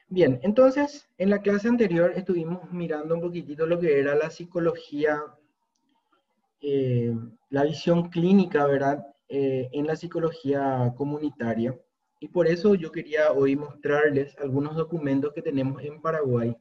Bien, entonces, en la clase anterior estuvimos mirando un poquitito lo que era la psicología, eh, la visión clínica, ¿verdad? En la psicología comunitaria. Y por eso yo quería hoy mostrarles algunos documentos que tenemos en Paraguay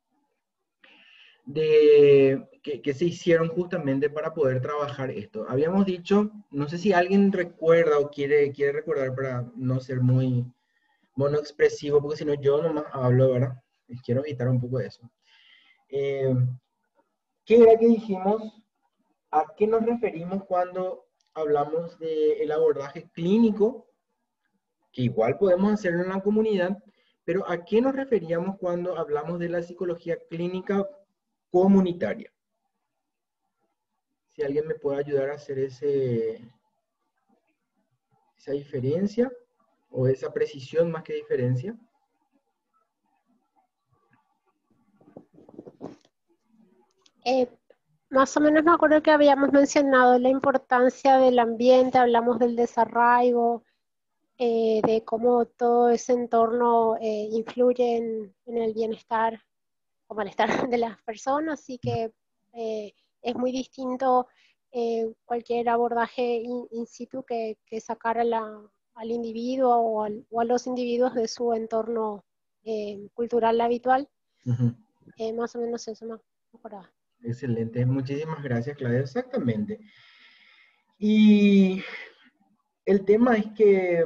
que se hicieron justamente para poder trabajar esto. Habíamos dicho, no sé si alguien recuerda o quiere recordar para no ser muy monoexpresivo, porque si no yo nomás hablo, ¿verdad? Y quiero evitar un poco eso. Eh, ¿Qué era que dijimos? ¿A qué nos referimos cuando hablamos del abordaje clínico? Que igual podemos hacerlo en la comunidad, pero ¿a qué nos referíamos cuando hablamos de la psicología clínica comunitaria? Si alguien me puede ayudar a hacer esa diferencia o esa precisión más que diferencia. Eh, Más o menos me acuerdo que habíamos mencionado la importancia del ambiente, hablamos del desarraigo, de cómo todo ese entorno influye en el bienestar o malestar de las personas, así que es muy distinto cualquier abordaje in situ que sacar al individuo o a los individuos de su entorno cultural habitual. Ujú. Más o menos eso me acordaba. Excelente, muchísimas gracias, Claudia. Exactamente. Y el tema es que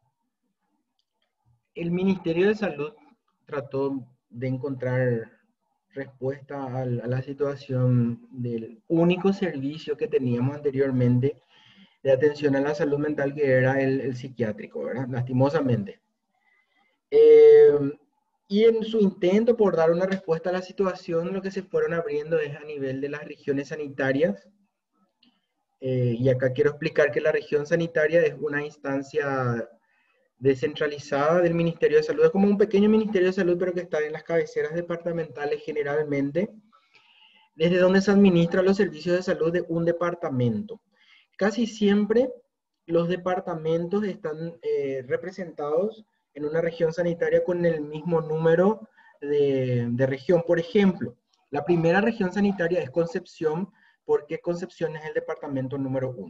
el Ministerio de Salud trató de encontrar respuesta a la situación del único servicio que teníamos anteriormente de atención a la salud mental, que era el psiquiátrico, ¿verdad? Lastimosamente. Eh, y en su intento por dar una respuesta a la situación, lo que se fueron abriendo es a nivel de las regiones sanitarias. Y acá quiero explicar que la región sanitaria es una instancia descentralizada del Ministerio de Salud. Es como un pequeño Ministerio de Salud, pero que está en las cabeceras departamentales generalmente, desde donde se administran los servicios de salud de un departamento. Casi siempre los departamentos están representados en una región sanitaria con el mismo número de región. Por ejemplo, la primera región sanitaria es Concepción, porque Concepción es el departamento número 1.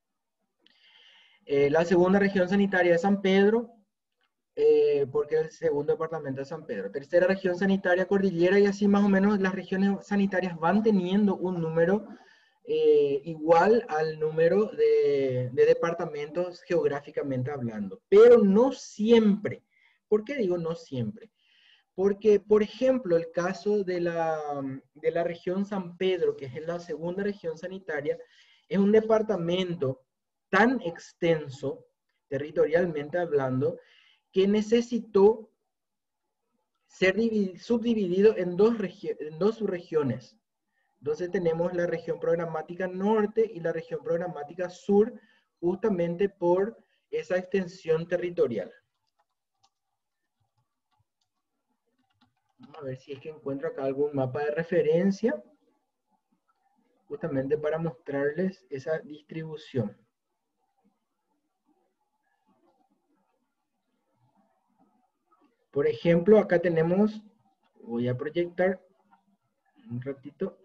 La segunda región sanitaria es San Pedro, porque el segundo departamento es San Pedro. Tercera región sanitaria Cordillera, y así más o menos las regiones sanitarias van teniendo un número igual al número de departamentos geográficamente hablando, pero no siempre. ¿Por qué digo no siempre? Porque, por ejemplo, el caso de la región San Pedro, que es la segunda región sanitaria, es un departamento tan extenso, territorialmente hablando, que necesitó ser subdividido en dos subregiones. Entonces tenemos la región programática norte y la región programática sur, justamente por esa extensión territorial. Vamos a ver si es que encuentro acá algún mapa de referencia, justamente para mostrarles esa distribución. Por ejemplo, acá tenemos, voy a proyectar un ratito.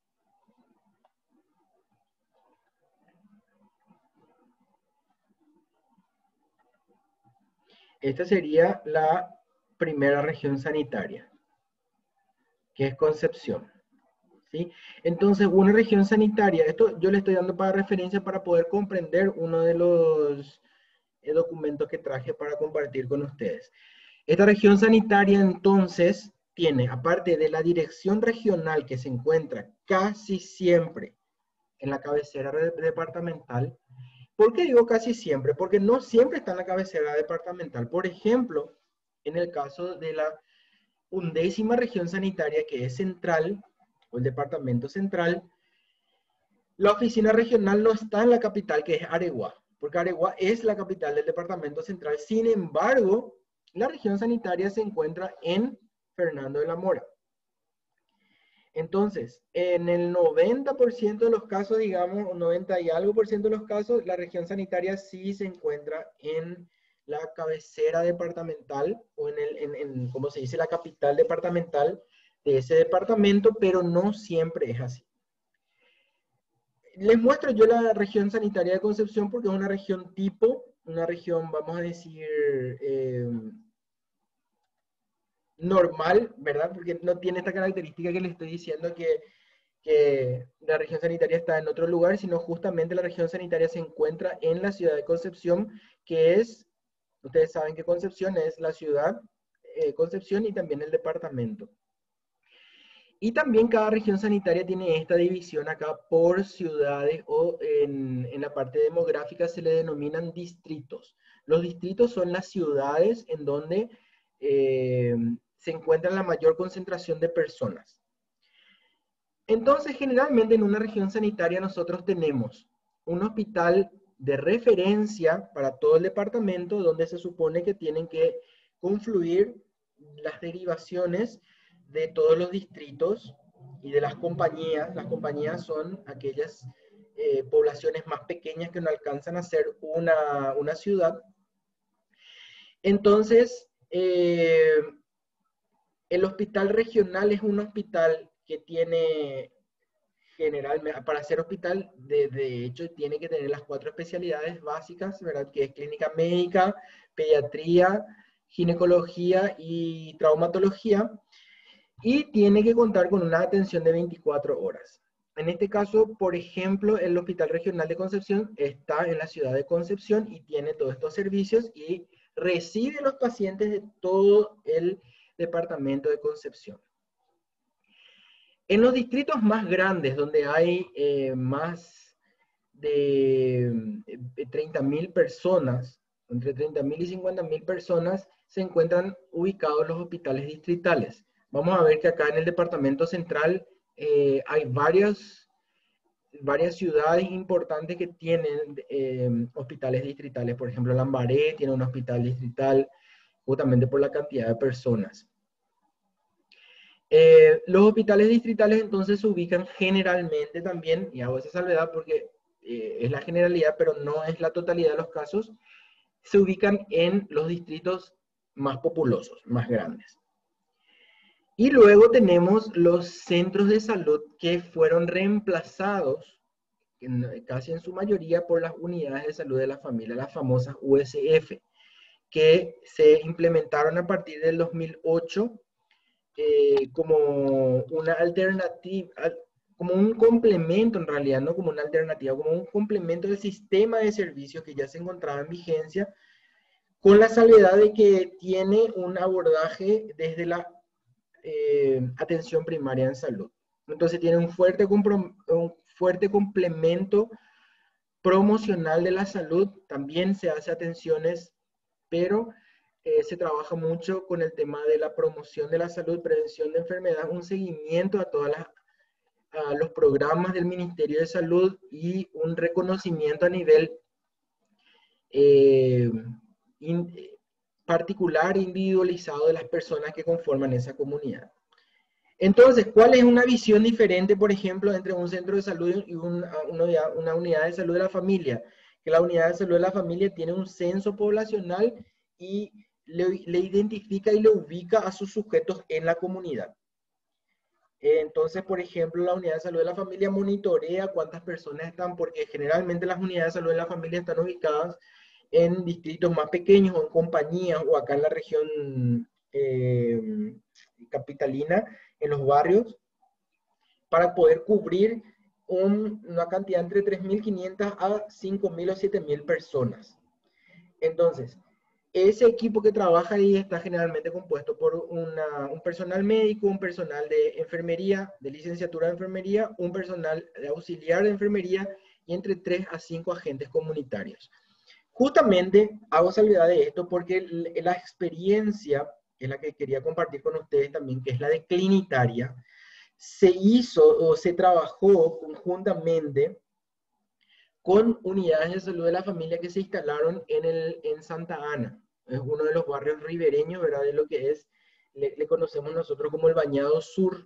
Esta sería la primera región sanitaria, que es Concepción. ¿Sí? Entonces, una región sanitaria, esto yo le estoy dando para referencia para poder comprender uno de los documentos que traje para compartir con ustedes. Esta región sanitaria entonces tiene, aparte de la dirección regional que se encuentra casi siempre en la cabecera departamental. ¿Por qué digo casi siempre? Porque no siempre está en la cabecera departamental. Por ejemplo, en el caso de la 11ª región sanitaria, que es central, o el departamento central, la oficina regional no está en la capital, que es Areguá, porque Areguá es la capital del departamento central. Sin embargo, la región sanitaria se encuentra en Fernando de la Mora. Entonces, en el 90% de los casos, digamos, 90 y algo por ciento de los casos, la región sanitaria sí se encuentra en la cabecera departamental o como se dice, la capital departamental de ese departamento, pero no siempre es así. Les muestro yo la región sanitaria de Concepción porque es una región tipo, una región, vamos a decir, normal, ¿verdad? Porque no tiene esta característica que les estoy diciendo que la región sanitaria está en otro lugar, sino justamente la región sanitaria se encuentra en la ciudad de Concepción, que es, ustedes saben que Concepción es la ciudad, Concepción y también el departamento. Y también cada región sanitaria tiene esta división acá por ciudades o en la parte demográfica se le denominan distritos. Los distritos son las ciudades en donde se encuentra la mayor concentración de personas. Entonces, generalmente en una región sanitaria nosotros tenemos un hospital de referencia para todo el departamento donde se supone que tienen que confluir las derivaciones de todos los distritos y de las compañías. Las compañías son aquellas poblaciones más pequeñas que no alcanzan a ser una ciudad. Entonces, el hospital regional es un hospital que tiene generalmente, para ser hospital, de hecho, tiene que tener las 4 especialidades básicas, ¿verdad? Que es clínica médica, pediatría, ginecología y traumatología. Y tiene que contar con una atención de 24 horas. En este caso, por ejemplo, el Hospital Regional de Concepción está en la ciudad de Concepción y tiene todos estos servicios y recibe los pacientes de todo el departamento de Concepción. En los distritos más grandes, donde hay más de 30.000 personas, entre 30.000 y 50.000 personas, se encuentran ubicados los hospitales distritales. Vamos a ver que acá en el departamento central hay varias ciudades importantes que tienen hospitales distritales. Por ejemplo, Lambaré tiene un hospital distrital justamente por la cantidad de personas. Los hospitales distritales entonces se ubican generalmente también, y hago esa salvedad porque es la generalidad, pero no es la totalidad de los casos, se ubican en los distritos más populosos, más grandes. Y luego tenemos los centros de salud que fueron reemplazados, casi en su mayoría, por las unidades de salud de la familia, las famosas USF, que se implementaron a partir del 2008 como una alternativa, como un complemento en realidad, no como una alternativa, como un complemento del sistema de servicios que ya se encontraba en vigencia, con la salvedad de que tiene un abordaje desde la atención primaria en salud. Entonces tiene un fuerte complemento promocional de la salud, también se hace atenciones, pero se trabaja mucho con el tema de la promoción de la salud, prevención de enfermedad, un seguimiento a a los programas del Ministerio de Salud y un reconocimiento a nivel particular, individualizado de las personas que conforman esa comunidad. Entonces, ¿cuál es una visión diferente, por ejemplo, entre un centro de salud y una unidad de salud de la familia? Que la unidad de salud de la familia tiene un censo poblacional y le identifica y le ubica a sus sujetos en la comunidad. Entonces, por ejemplo, la unidad de salud de la familia monitorea cuántas personas están, porque generalmente las unidades de salud de la familia están ubicadas en distritos más pequeños o en compañías o acá en la región capitalina, en los barrios, para poder cubrir una cantidad entre 3.500 a 5.000 o 7.000 personas. Entonces, ese equipo que trabaja ahí está generalmente compuesto por un personal médico, un personal de enfermería, de licenciatura de enfermería, un personal de auxiliar de enfermería y entre 3 a 5 agentes comunitarios. Justamente hago salvedad de esto porque la experiencia, que es la que quería compartir con ustedes también, que es la de clinitaria, se hizo o se trabajó conjuntamente con unidades de salud de la familia que se instalaron en Santa Ana. Es uno de los barrios ribereños, ¿verdad? De lo que es, le conocemos nosotros como el Bañado Sur.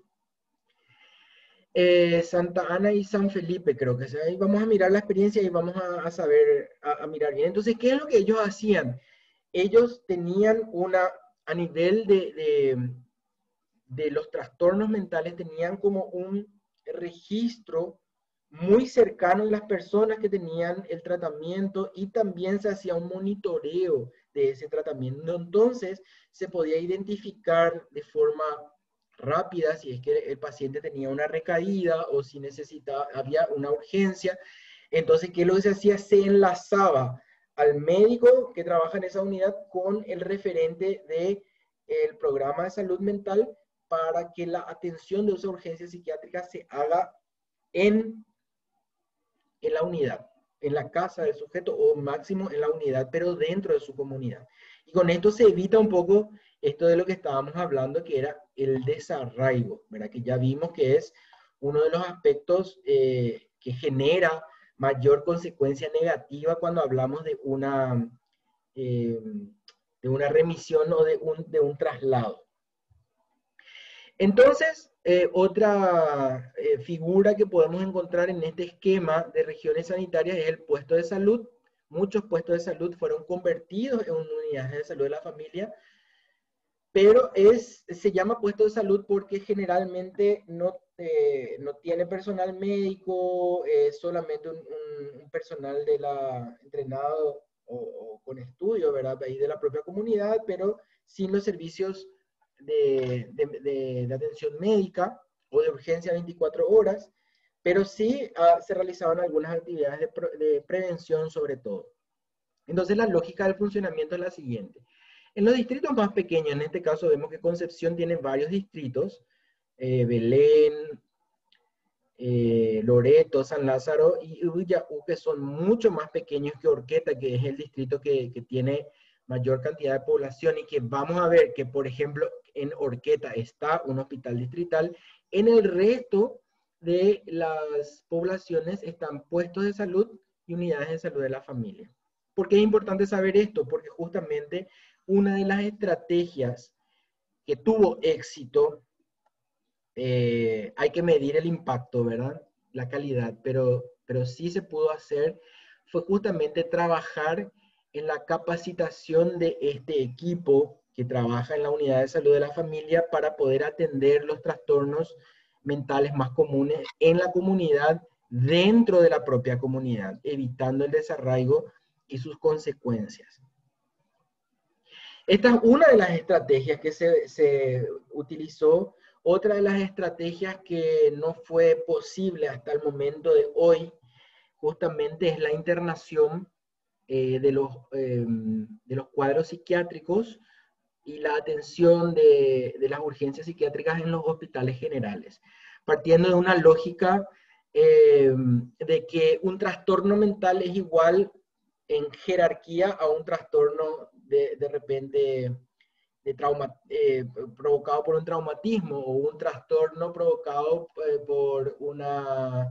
Santa Ana y San Felipe, creo que sea. Ahí vamos a mirar la experiencia y vamos a saber, a mirar bien. Entonces, ¿qué es lo que ellos hacían? ellos tenían a nivel de los trastornos mentales, tenían como un registro muy cercano de las personas que tenían el tratamiento y también se hacía un monitoreo de ese tratamiento. Entonces, se podía identificar de forma rápida si es que el paciente tenía una recaída o si necesitaba, había una urgencia. Entonces, ¿qué es lo que se hacía? Se enlazaba al médico que trabaja en esa unidad con el referente del programa de salud mental para que la atención de esa urgencia psiquiátrica se haga en la unidad, en la casa del sujeto o máximo en la unidad, pero dentro de su comunidad. Y con esto se evita un poco esto de lo que estábamos hablando, que era el desarraigo, ¿verdad? Que ya vimos que es uno de los aspectos que genera mayor consecuencia negativa cuando hablamos de una remisión o de un traslado. Entonces, otra figura que podemos encontrar en este esquema de regiones sanitarias es el puesto de salud. Muchos puestos de salud fueron convertidos en unidades de salud de la familia, pero se llama puesto de salud porque generalmente no tiene personal médico, solamente un personal entrenado o con estudio, ¿verdad? Ahí de la propia comunidad, pero sin los servicios de atención médica o de urgencia 24 horas, pero sí se realizaban algunas actividades de prevención sobre todo. Entonces la lógica del funcionamiento es la siguiente. En los distritos más pequeños, en este caso vemos que Concepción tiene varios distritos, Belén, Loreto, San Lázaro y Ullaú, que son mucho más pequeños que Horqueta, que es el distrito que tiene mayor cantidad de población, y que vamos a ver que, por ejemplo, en Horqueta está un hospital distrital, en el resto de las poblaciones están puestos de salud y unidades de salud de la familia. ¿Por qué es importante saber esto? Porque justamente una de las estrategias que tuvo éxito, hay que medir el impacto, ¿verdad? La calidad, pero sí se pudo hacer, fue justamente trabajar en la capacitación de este equipo que trabaja en la unidad de salud de la familia para poder atender los trastornos mentales más comunes en la comunidad, dentro de la propia comunidad, evitando el desarraigo y sus consecuencias. Esta es una de las estrategias que se utilizó. Otra de las estrategias que no fue posible hasta el momento de hoy, justamente es la internación de los cuadros psiquiátricos y la atención de las urgencias psiquiátricas en los hospitales generales, partiendo de una lógica de que un trastorno mental es igual en jerarquía a un trastorno de repente provocado por un traumatismo o un trastorno provocado por una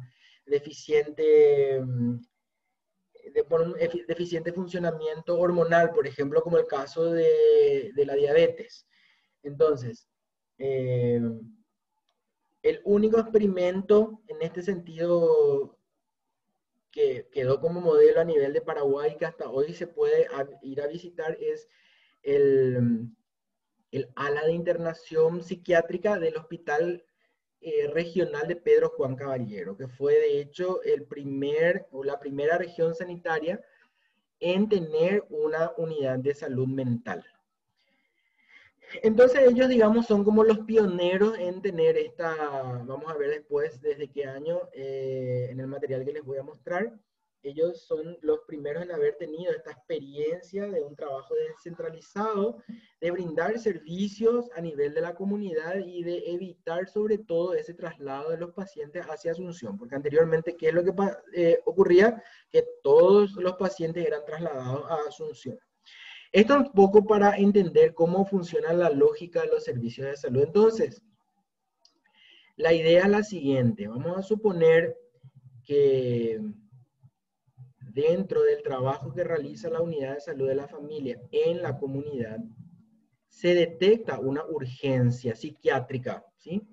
por un deficiente funcionamiento hormonal, por ejemplo, como el caso de la diabetes. Entonces, el único experimento en este sentido que quedó como modelo a nivel de Paraguay, que hasta hoy se puede ir a visitar, es el ala de internación psiquiátrica del Hospital Regional de Pedro Juan Caballero, que fue de hecho la primera región sanitaria en tener una unidad de salud mental. Entonces ellos, digamos, son como los pioneros en tener vamos a ver después desde qué año, en el material que les voy a mostrar, ellos son los primeros en haber tenido esta experiencia de un trabajo descentralizado, de brindar servicios a nivel de la comunidad y de evitar sobre todo ese traslado de los pacientes hacia Asunción, porque anteriormente, ¿qué es lo que ocurría? Que todos los pacientes eran trasladados a Asunción. Esto es un poco para entender cómo funciona la lógica de los servicios de salud. Entonces, la idea es la siguiente. Vamos a suponer que dentro del trabajo que realiza la unidad de salud de la familia en la comunidad, se detecta una urgencia psiquiátrica, ¿sí?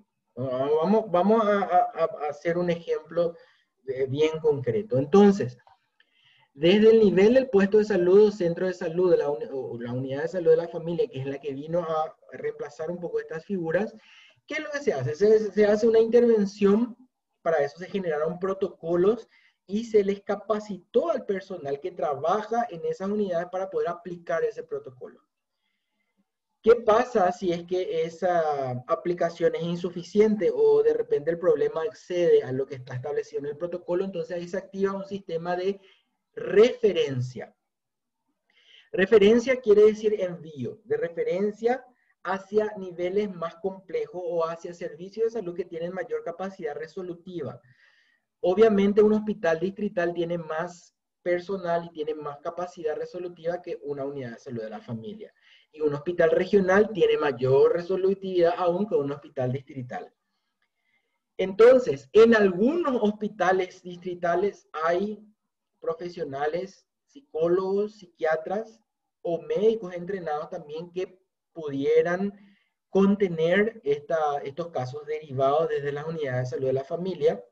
Vamos a hacer un ejemplo bien concreto. Entonces, Desde el nivel del puesto de salud o centro de salud de o la unidad de salud de la familia, que es la que vino a reemplazar un poco estas figuras, ¿qué es lo que se hace? Se hace una intervención, para eso se generaron protocolos y se les capacitó al personal que trabaja en esas unidades para poder aplicar ese protocolo. ¿Qué pasa si es que esa aplicación es insuficiente o de repente el problema excede a lo que está establecido en el protocolo? Entonces ahí se activa un sistema de referencia. Referencia quiere decir envío, de referencia hacia niveles más complejos o hacia servicios de salud que tienen mayor capacidad resolutiva. Obviamente un hospital distrital tiene más personal y tiene más capacidad resolutiva que una unidad de salud de la familia. Y un hospital regional tiene mayor resolutividad aún que un hospital distrital. Entonces, en algunos hospitales distritales hay profesionales, psicólogos, psiquiatras o médicos entrenados también que pudieran contener estos casos derivados desde las unidades de salud de la familia.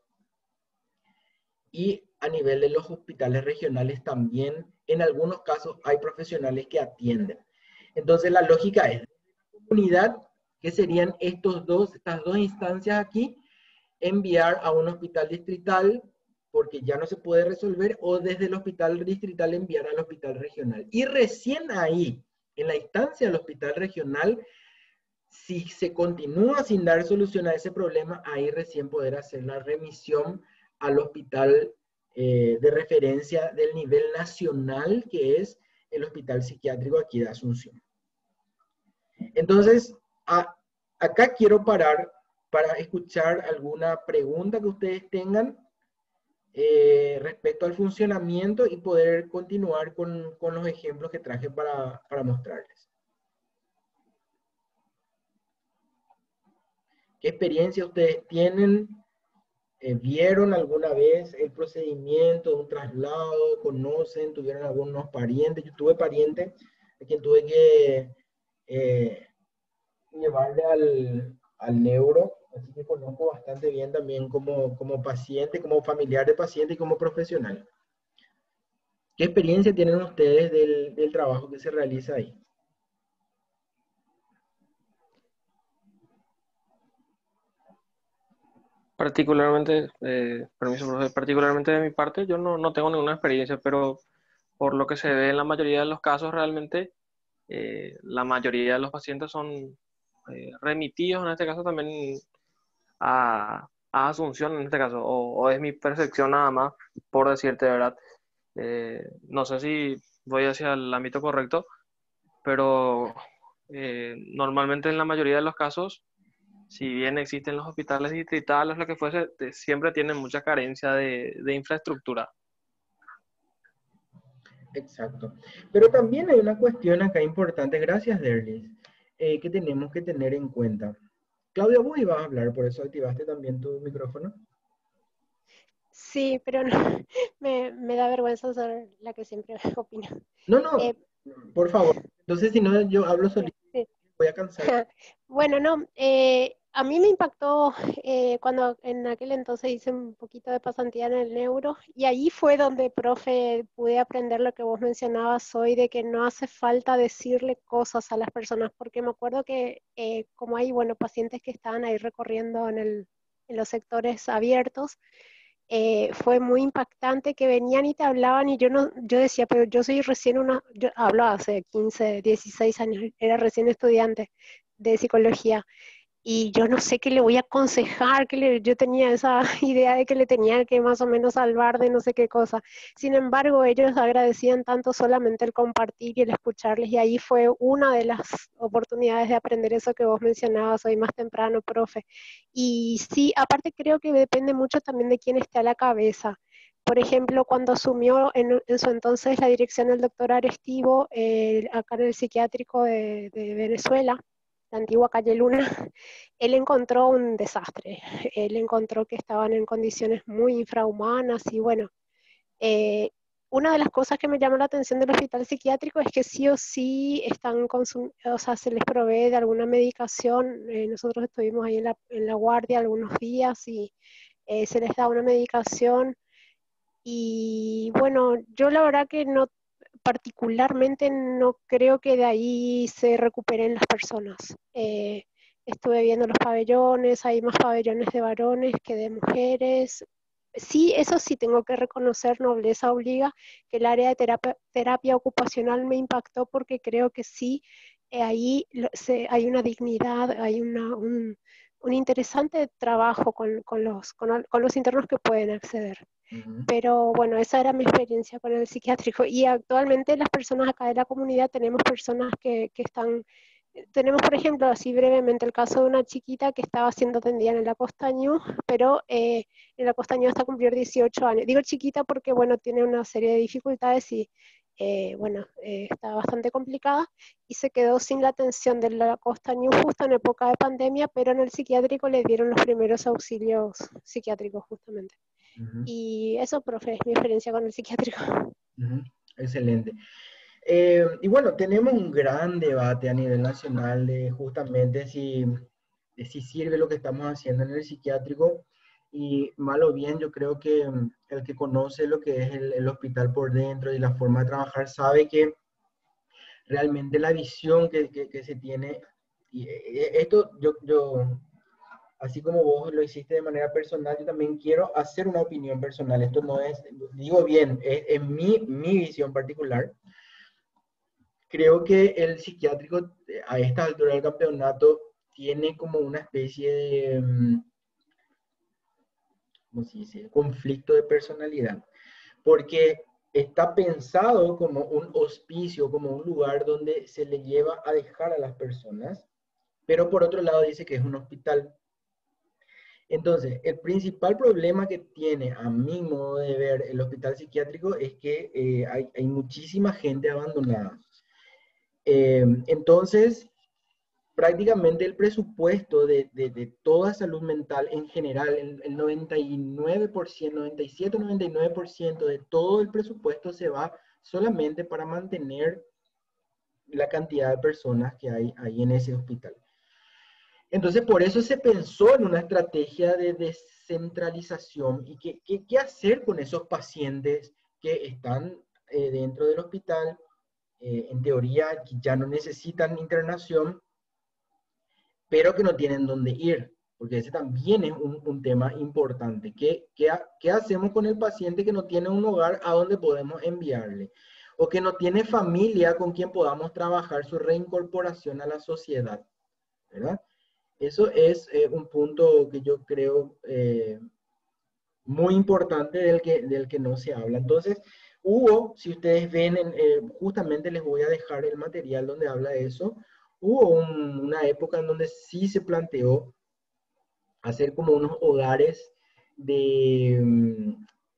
Y a nivel de los hospitales regionales también, en algunos casos hay profesionales que atienden. Entonces la lógica es, unidad, que serían estas dos instancias aquí, enviar a un hospital distrital porque ya no se puede resolver, o desde el hospital distrital enviar al hospital regional. Y recién ahí, en la instancia del hospital regional, si se continúa sin dar solución a ese problema, ahí recién poder hacer la remisión al hospital de referencia del nivel nacional, que es el Hospital Psiquiátrico aquí de Asunción. Entonces, acá quiero parar para escuchar alguna pregunta que ustedes tengan respecto al funcionamiento y poder continuar con los ejemplos que traje para mostrarles. ¿Qué experiencia ustedes tienen? ¿Vieron alguna vez el procedimiento de un traslado? ¿Conocen? ¿Tuvieron algunos parientes? Yo tuve parientes a quien tuve que llevarle al neuro, así que conozco bastante bien también como paciente, como familiar de paciente y como profesional. ¿Qué experiencia tienen ustedes del trabajo que se realiza ahí? Particularmente, permiso, profe, particularmente de mi parte, yo no tengo ninguna experiencia, pero por lo que se ve en la mayoría de los casos, realmente la mayoría de los pacientes son remitidos, en este caso también a Asunción, en este caso, o es mi percepción nada más, por decirte de verdad. No sé si voy hacia el ámbito correcto, pero normalmente en la mayoría de los casos, si bien existen los hospitales distritales, lo que fuese, siempre tienen mucha carencia de infraestructura. Exacto. Pero también hay una cuestión acá importante, gracias Derlis, que tenemos que tener en cuenta. Claudia, vos ibas a hablar, por eso activaste también tu micrófono. Sí, pero no, me da vergüenza ser la que siempre opina. No, Eh, por favor. Entonces, si no, yo hablo solito, sí. voy a cansar. Bueno, no, a mí me impactó cuando en aquel entonces hice un poquito de pasantía en el neuro y ahí fue donde, profe, pude aprender lo que vos mencionabas hoy, de que no hace falta decirle cosas a las personas, porque me acuerdo que como hay, bueno, pacientes que estaban ahí recorriendo en los sectores abiertos, fue muy impactante que venían y te hablaban y yo decía, pero yo soy recién yo hablo hace 15, 16 años, era recién estudiante de psicología y yo no sé qué le voy a aconsejar, yo tenía esa idea de que le tenía que más o menos salvar de no sé qué cosa. Sin embargo, ellos agradecían tanto solamente el compartir y el escucharles y ahí fue una de las oportunidades de aprender eso que vos mencionabas hoy más temprano, profe. Y sí, aparte creo que depende mucho también de quién esté a la cabeza. Por ejemplo, cuando asumió en su entonces la dirección el doctor Arestivo, acá en el psiquiátrico de Venezuela, la antigua calle Luna, él encontró un desastre. Él encontró que estaban en condiciones muy infrahumanas y bueno, eh, una de las cosas que me llamó la atención del hospital psiquiátrico es que sí o sí o sea, se les provee de alguna medicación. Nosotros estuvimos ahí en la guardia algunos días y se les da una medicación Y bueno, yo la verdad que no, particularmente no creo que de ahí se recuperen las personas. Estuve viendo los pabellones, hay más pabellones de varones que de mujeres. Sí, eso sí tengo que reconocer, nobleza obliga, que el área de terapia ocupacional me impactó porque creo que sí, ahí hay una dignidad, hay un interesante trabajo con los internos que pueden acceder. Pero bueno, esa era mi experiencia con el psiquiátrico. Y actualmente las personas acá de la comunidad tenemos personas que están, tenemos por ejemplo, así brevemente, el caso de una chiquita que estaba siendo atendida en la Costañú, pero en la Costañú hasta cumplir 18 años. Digo chiquita porque bueno, tiene una serie de dificultades y bueno, está bastante complicada y se quedó sin la atención de la Costañú justo en época de pandemia, pero en el psiquiátrico le dieron los primeros auxilios psiquiátricos justamente. Y eso, profe, es mi experiencia con el psiquiátrico. Excelente. Y bueno, tenemos un gran debate a nivel nacional de justamente de si sirve lo que estamos haciendo en el psiquiátrico. Y mal o bien, yo creo que el que conoce lo que es el hospital por dentro y la forma de trabajar sabe que realmente la visión que se tiene, y esto yo así como vos lo hiciste de manera personal, yo también quiero hacer una opinión personal. Esto no es, digo bien, es mi visión particular. Creo que el psiquiátrico a esta altura del campeonato tiene como una especie de, ¿cómo se dice?, conflicto de personalidad, porque está pensado como un hospicio, como un lugar donde se le lleva a dejar a las personas, pero por otro lado dice que es un hospital. Entonces, el principal problema que tiene, a mi modo de ver, el hospital psiquiátrico es que hay muchísima gente abandonada. Entonces, prácticamente el presupuesto de toda salud mental en general, el 99%, 97, 99% de todo el presupuesto se va solamente para mantener la cantidad de personas que hay ahí en ese hospital. Entonces, por eso se pensó en una estrategia de descentralización y qué hacer con esos pacientes que están dentro del hospital, en teoría ya no necesitan internación, pero que no tienen dónde ir, porque ese también es un tema importante. ¿Qué hacemos con el paciente que no tiene un hogar a donde podemos enviarle? O que no tiene familia con quien podamos trabajar su reincorporación a la sociedad, ¿verdad? Eso es un punto que yo creo muy importante del que no se habla. Entonces, hubo, si ustedes ven, justamente les voy a dejar el material donde habla de eso, hubo una época en donde sí se planteó hacer como unos hogares de,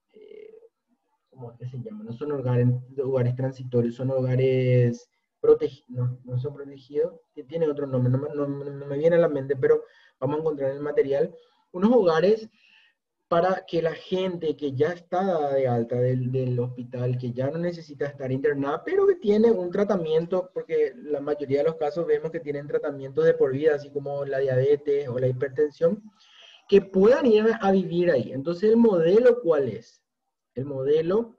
¿cómo es que se llama? No son hogares transitorios, son hogares protegidos, no son protegidos, tiene otro nombre, no me viene a la mente, pero vamos a encontrar en el material, unos hogares para que la gente que ya está de alta del hospital, que ya no necesita estar internada, pero que tiene un tratamiento, porque la mayoría de los casos vemos que tienen tratamientos de por vida, así como la diabetes o la hipertensión, que puedan ir a vivir ahí. Entonces, ¿el modelo cuál es? El modelo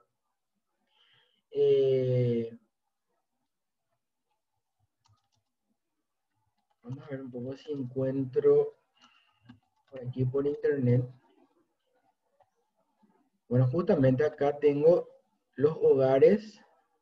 vamos a ver un poco si encuentro por aquí por internet. Bueno, justamente acá tengo los hogares.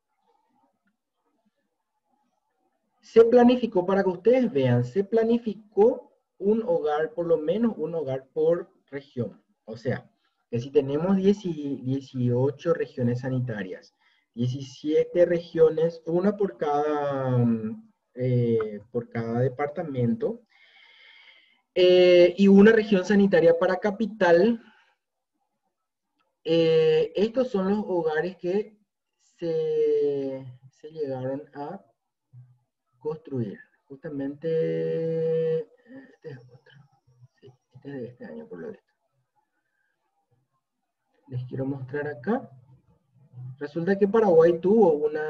Se planificó, para que ustedes vean, se planificó un hogar, por lo menos un hogar por región. O sea, que si tenemos 18 regiones sanitarias, 17 regiones, una por cada departamento, y una región sanitaria para capital. Estos son los hogares que se llegaron a construir. Justamente, este es otro. Sí, este es de este año por lo visto. Les quiero mostrar acá. Resulta que Paraguay tuvo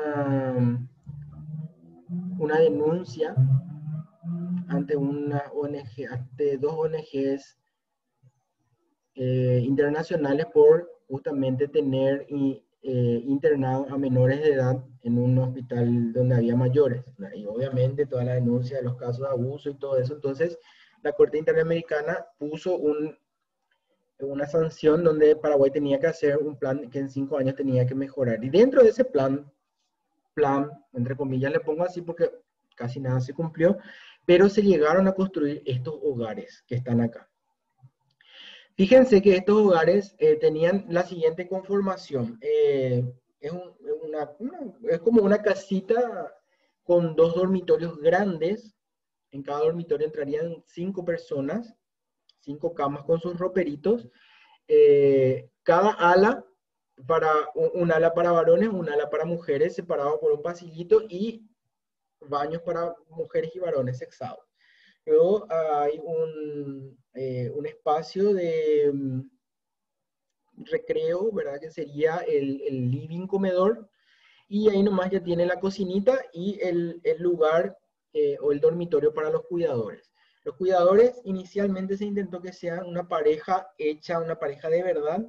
una denuncia ante una ONG, ante dos ONGs internacionales por justamente tener internados a menores de edad en un hospital donde había mayores. Y obviamente toda la denuncia de los casos de abuso y todo eso. Entonces, la Corte Interamericana puso una sanción donde Paraguay tenía que hacer un plan que en 5 años tenía que mejorar. Y dentro de ese plan, entre comillas le pongo así porque casi nada se cumplió, pero se llegaron a construir estos hogares que están acá. Fíjense que estos hogares tenían la siguiente conformación. Es como una casita con 2 dormitorios grandes. En cada dormitorio entrarían 5 personas, 5 camas con sus roperitos. Cada ala, un ala para varones, un ala para mujeres, separado por un pasillito y baños para mujeres y varones sexados. Luego hay un espacio de recreo, ¿verdad? Que sería el living comedor. Y ahí nomás ya tiene la cocinita y el lugar o el dormitorio para los cuidadores. Los cuidadores inicialmente se intentó que sean una pareja hecha, una pareja de verdad,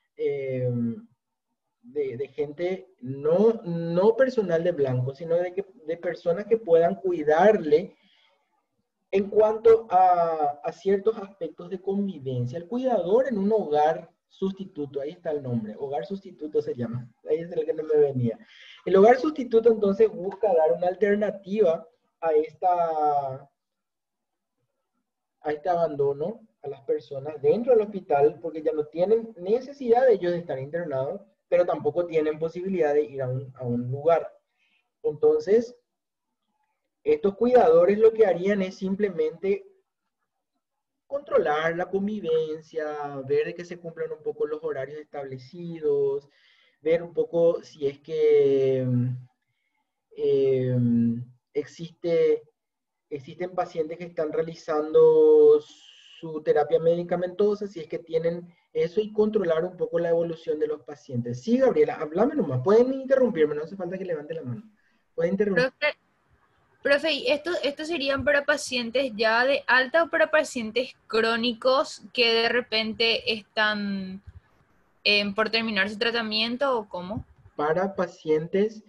de gente no personal de blanco, sino de personas que puedan cuidarle en cuanto a ciertos aspectos de convivencia. El cuidador en un hogar sustituto, ahí está el nombre, hogar sustituto se llama, ahí es el que no me venía. El hogar sustituto entonces busca dar una alternativa a este abandono a las personas dentro del hospital, porque ya no tienen necesidad de ellos de estar internados, pero tampoco tienen posibilidad de ir a un lugar. Entonces, estos cuidadores lo que harían es simplemente controlar la convivencia, ver de que se cumplan un poco los horarios establecidos, ver un poco si es que existen pacientes que están realizando su terapia medicamentosa, si es que tienen eso, y controlar un poco la evolución de los pacientes. Sí, Gabriela, háblame nomás, pueden interrumpirme, no hace falta que levante la mano. Pueden interrumpir. Profe, ¿y estos serían para pacientes ya de alta o para pacientes crónicos que de repente están por terminar su tratamiento o cómo? Para pacientes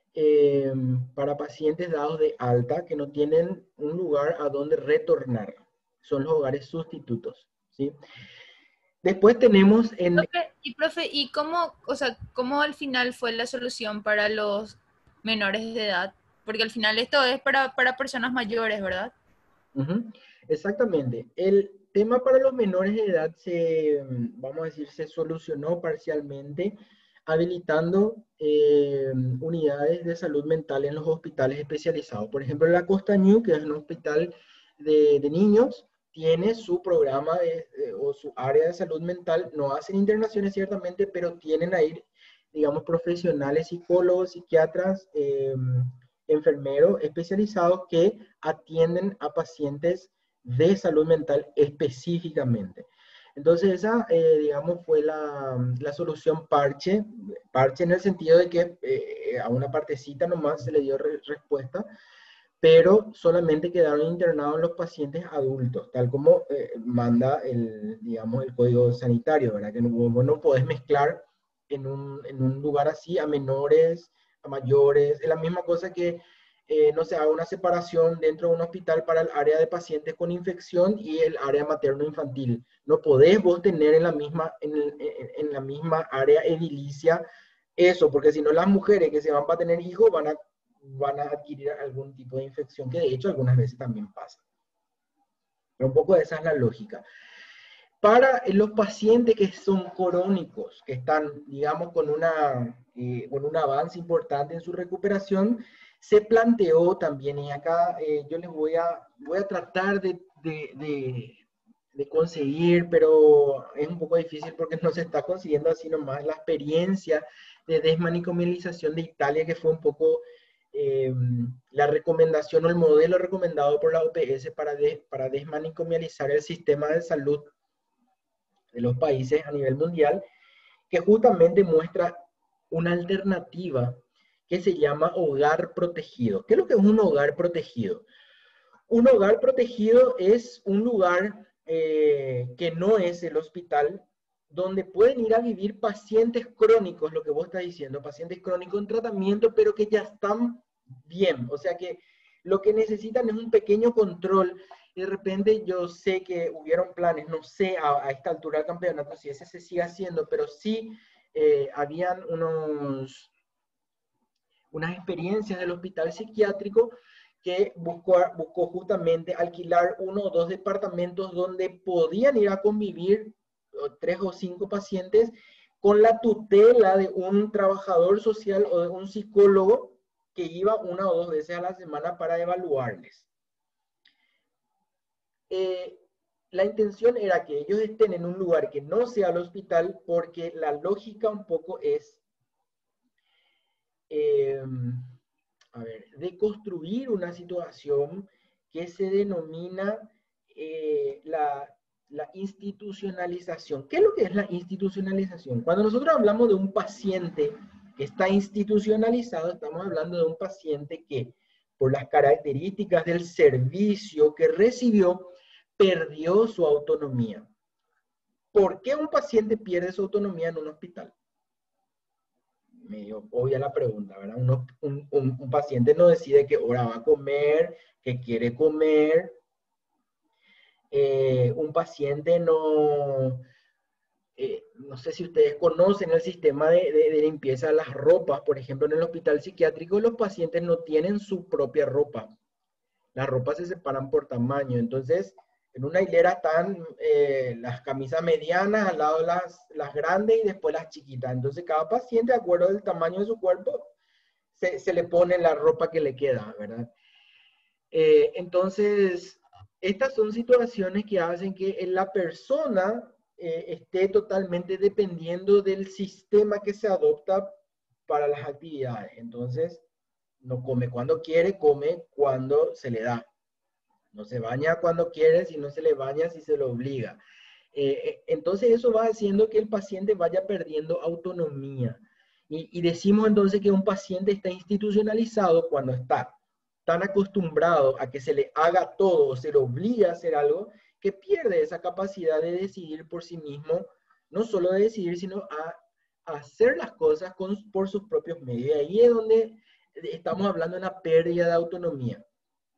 dados de alta que no tienen un lugar a donde retornar. Son los hogares sustitutos, ¿sí? Después tenemos Profe, ¿y cómo, o sea, cómo al final fue la solución para los menores de edad? Porque al final esto es para personas mayores, ¿verdad? Exactamente. El tema para los menores de edad vamos a decir, se solucionó parcialmente habilitando unidades de salud mental en los hospitales especializados. Por ejemplo, la Costa Ñu, que es un hospital de niños, tiene su programa o su área de salud mental. No hacen internaciones ciertamente, pero tienen ahí, digamos, profesionales, psicólogos, psiquiatras, enfermeros especializados que atienden a pacientes de salud mental específicamente. Entonces esa, digamos, fue la solución parche en el sentido de que a una partecita nomás se le dio respuesta, pero solamente quedaron internados los pacientes adultos, tal como manda digamos, el código sanitario, ¿verdad? Que no podés mezclar en un lugar así a menores, a mayores. Es la misma cosa que no se haga una separación dentro de un hospital para el área de pacientes con infección y el área materno-infantil. No podés vos tener en la misma área edilicia eso, porque si no las mujeres que se van para tener hijos van a adquirir algún tipo de infección, que de hecho algunas veces también pasa. Pero un poco de esa es la lógica. Para los pacientes que son crónicos, que están, digamos, con un avance importante en su recuperación, se planteó también, y acá yo les voy a tratar de conseguir, pero es un poco difícil porque no se está consiguiendo así nomás, la experiencia de desmanicomialización de Italia, que fue un poco la recomendación o el modelo recomendado por la OPS para desmanicomializar el sistema de salud de los países a nivel mundial, que justamente muestra una alternativa que se llama hogar protegido. ¿Qué es lo que es un hogar protegido? Un hogar protegido es un lugar que no es el hospital, donde pueden ir a vivir pacientes crónicos, lo que vos estás diciendo, pacientes crónicos en tratamiento, pero que ya están bien, o sea que lo que necesitan es un pequeño control. Y de repente yo sé que hubieron planes, no sé a esta altura del campeonato si ese se sigue haciendo, pero sí habían unas experiencias del hospital psiquiátrico que buscó justamente alquilar 1 o 2 departamentos donde podían ir a convivir 3 o 5 pacientes con la tutela de un trabajador social o de un psicólogo que iba 1 o 2 veces a la semana para evaluarles. La intención era que ellos estén en un lugar que no sea el hospital, porque la lógica un poco es de construir una situación que se denomina la institucionalización. ¿Qué es lo que es la institucionalización? Cuando nosotros hablamos de un paciente que está institucionalizado, estamos hablando de un paciente que, por las características del servicio que recibió, perdió su autonomía. ¿Por qué un paciente pierde su autonomía en un hospital? Medio obvia la pregunta, ¿verdad? Un paciente no decide qué hora va a comer, qué quiere comer. Un paciente no sé si ustedes conocen el sistema de limpieza de las ropas. Por ejemplo, en el hospital psiquiátrico los pacientes no tienen su propia ropa. Las ropas se separan por tamaño. Entonces, en una hilera están las camisas medianas, al lado las grandes y después las chiquitas. Entonces, cada paciente, de acuerdo al tamaño de su cuerpo, se le pone la ropa que le queda, ¿verdad? Entonces, estas son situaciones que hacen que la persona esté totalmente dependiendo del sistema que se adopta para las actividades. Entonces, no come cuando quiere, come cuando se le da. No se baña cuando quiere, si no se le baña, si se lo obliga. Entonces eso va haciendo que el paciente vaya perdiendo autonomía. Y decimos entonces que un paciente está institucionalizado cuando está tan acostumbrado a que se le haga todo o se le obliga a hacer algo, que pierde esa capacidad de decidir por sí mismo, no solo de decidir, sino a hacer las cosas por sus propios medios. Y ahí es donde estamos hablando de una pérdida de autonomía.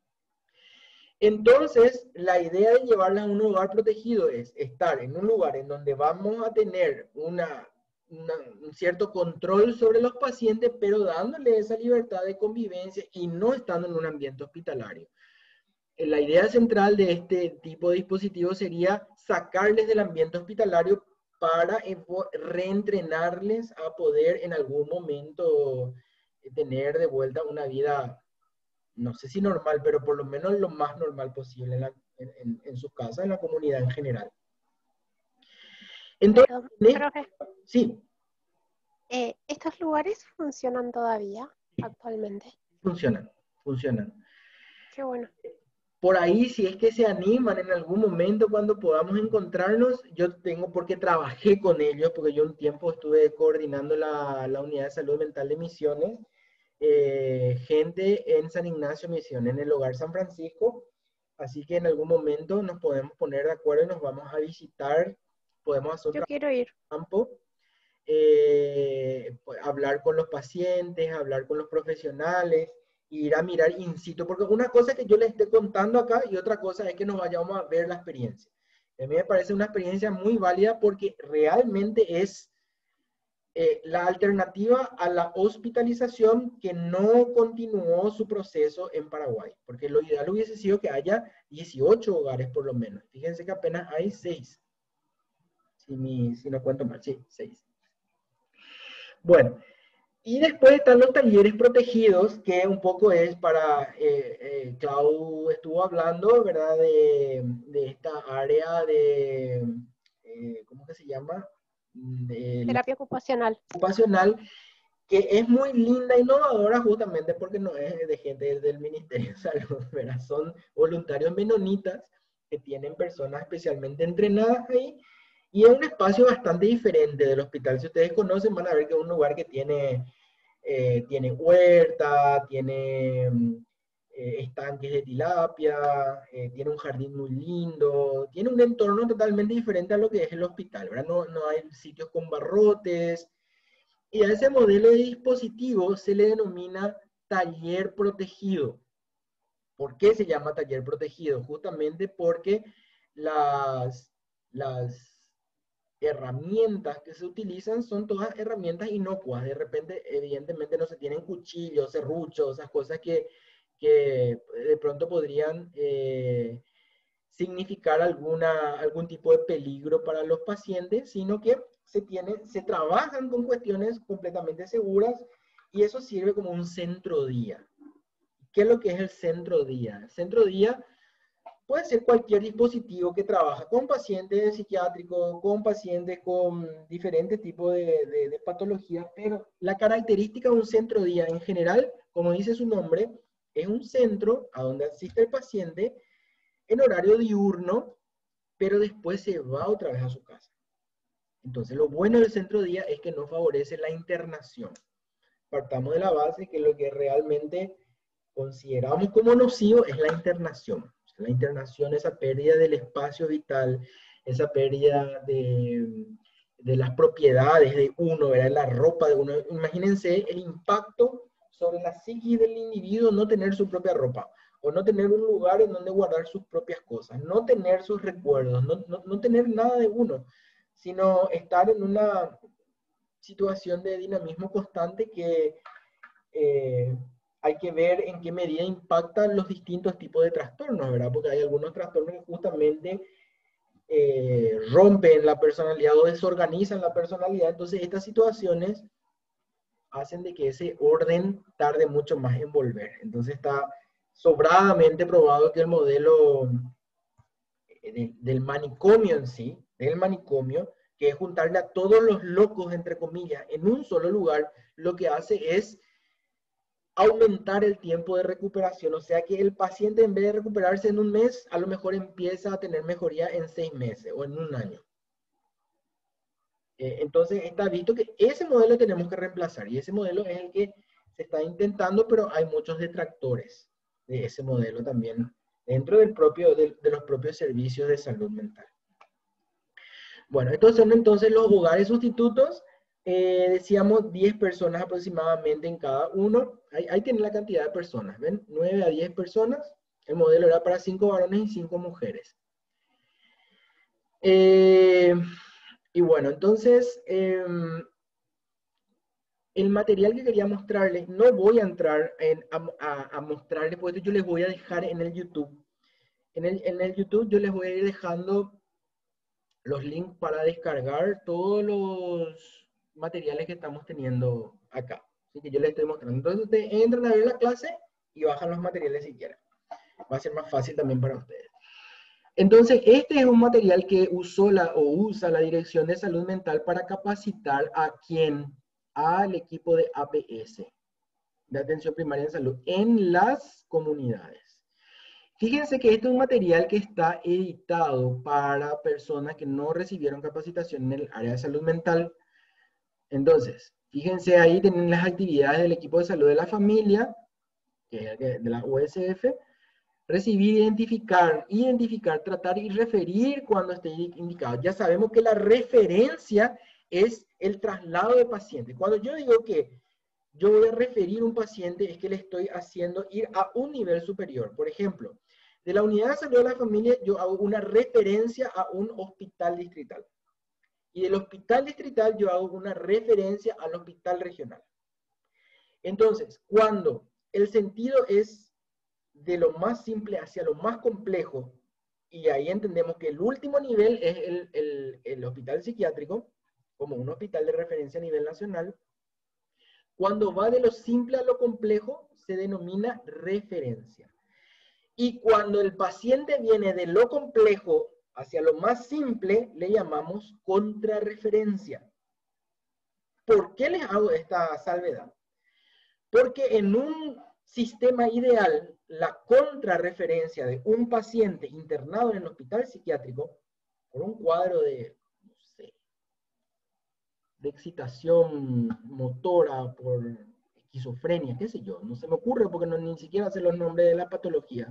Entonces, la idea de llevarla a un lugar protegido es estar en un lugar en donde vamos a tener un cierto control sobre los pacientes, pero dándole esa libertad de convivencia y no estando en un ambiente hospitalario. La idea central de este tipo de dispositivo sería sacarles del ambiente hospitalario para reentrenarles a poder en algún momento tener de vuelta una vida, no sé si normal, pero por lo menos lo más normal posible en su casa, en la comunidad en general. Entonces, Profe, sí. ¿Estos lugares funcionan todavía actualmente? Funcionan. Qué bueno. Por ahí, si es que se animan en algún momento cuando podamos encontrarnos, porque trabajé con ellos, porque yo un tiempo estuve coordinando la unidad de salud mental de Misiones, gente en San Ignacio Misión, en el Hogar San Francisco, así que en algún momento nos podemos poner de acuerdo y nos vamos a visitar, podemos hacer Yo quiero ir. campo, hablar con los pacientes, hablar con los profesionales, ir a mirar in situ, porque una cosa es que yo les esté contando acá y otra cosa es que nos vayamos a ver la experiencia. A mí me parece una experiencia muy válida porque realmente es la alternativa a la hospitalización que no continuó su proceso en Paraguay, porque lo ideal hubiese sido que haya 18 hogares por lo menos. Fíjense que apenas hay 6. Si no cuento mal, sí, 6. Bueno, y después están los talleres protegidos, que un poco es para, Clau estuvo hablando, ¿verdad? De esta área de, ¿cómo que se llama? Terapia ocupacional. Que es muy linda e innovadora justamente porque no es de gente del Ministerio de Salud, ¿verdad? Son voluntarios menonitas que tienen personas especialmente entrenadas ahí, y es un espacio bastante diferente del hospital. Si ustedes conocen, van a ver que es un lugar que tiene huerta, tiene estanques de tilapia, tiene un jardín muy lindo, tiene un entorno totalmente diferente a lo que es el hospital, ¿verdad? No hay sitios con barrotes, y a ese modelo de dispositivo se le denomina taller protegido. ¿Por qué se llama taller protegido? Justamente porque las herramientas que se utilizan son todas herramientas inocuas. De repente, evidentemente, no se tienen cuchillos, serruchos, esas cosas que de pronto podrían significar algún tipo de peligro para los pacientes, sino que se trabajan con cuestiones completamente seguras y eso sirve como un centro día. ¿Qué es lo que es el centro día? El centro día puede ser cualquier dispositivo que trabaja con pacientes psiquiátricos, con pacientes con diferentes tipos de patologías, pero la característica de un centro día en general, como dice su nombre, es un centro a donde asiste el paciente en horario diurno, pero después se va otra vez a su casa. Entonces, lo bueno del centro día es que no favorece la internación. Partamos de la base que lo que realmente consideramos como nocivo es la internación. La internación, esa pérdida del espacio vital, esa pérdida de las propiedades de uno, ¿verdad? La ropa de uno. Imagínense el impacto sobre la psiquis del individuo no tener su propia ropa, o no tener un lugar en donde guardar sus propias cosas, no tener sus recuerdos, no tener nada de uno, sino estar en una situación de dinamismo constante que hay que ver en qué medida impactan los distintos tipos de trastornos, ¿verdad? Porque hay algunos trastornos que justamente rompen la personalidad o desorganizan la personalidad. Entonces, estas situaciones hacen de que ese orden tarde mucho más en volver. Entonces, está sobradamente probado que el modelo del manicomio en sí, del manicomio, que es juntarle a todos los locos, entre comillas, en un solo lugar, lo que hace es aumentar el tiempo de recuperación, o sea que el paciente en vez de recuperarse en un mes, a lo mejor empieza a tener mejoría en 6 meses o en un año. Entonces está visto que ese modelo tenemos que reemplazar y ese modelo es el que se está intentando, pero hay muchos detractores de ese modelo también dentro de los propios servicios de salud mental. Bueno, estos son entonces los hogares sustitutos. Decíamos 10 personas aproximadamente en cada uno. Ahí tienen la cantidad de personas, ¿ven? 9 a 10 personas. El modelo era para 5 varones y 5 mujeres. Y bueno, entonces, el material que quería mostrarles, no voy a entrar a mostrarles, porque yo les voy a dejar en el YouTube. En el YouTube yo les voy a ir dejando los links para descargar todos los materiales que estamos teniendo acá. Así que yo les estoy mostrando. Entonces ustedes entran a ver la clase y bajan los materiales si quieren. Va a ser más fácil también para ustedes. Entonces, este es un material que usa la Dirección de Salud Mental para capacitar al equipo de APS, de Atención Primaria en Salud, en las comunidades. Fíjense que este es un material que está editado para personas que no recibieron capacitación en el área de salud mental. Entonces, fíjense ahí tienen las actividades del equipo de salud de la familia, que es de la USF, recibir, identificar, tratar y referir cuando esté indicado. Ya sabemos que la referencia es el traslado de paciente. Cuando yo digo que yo voy a referir un paciente, es que le estoy haciendo ir a un nivel superior. Por ejemplo, de la unidad de salud de la familia, yo hago una referencia a un hospital distrital. Y del hospital distrital, yo hago una referencia al hospital regional. Entonces, cuando el sentido es de lo más simple hacia lo más complejo, y ahí entendemos que el último nivel es el hospital psiquiátrico, como un hospital de referencia a nivel nacional, cuando va de lo simple a lo complejo, se denomina referencia. Y cuando el paciente viene de lo complejo hacia lo más simple, le llamamos contrarreferencia. ¿Por qué les hago esta salvedad? Porque en un sistema ideal, la contrarreferencia de un paciente internado en el hospital psiquiátrico, por un cuadro de, no sé, de excitación motora por esquizofrenia, qué sé yo, no se me ocurre porque no, ni siquiera sé los nombres de la patología.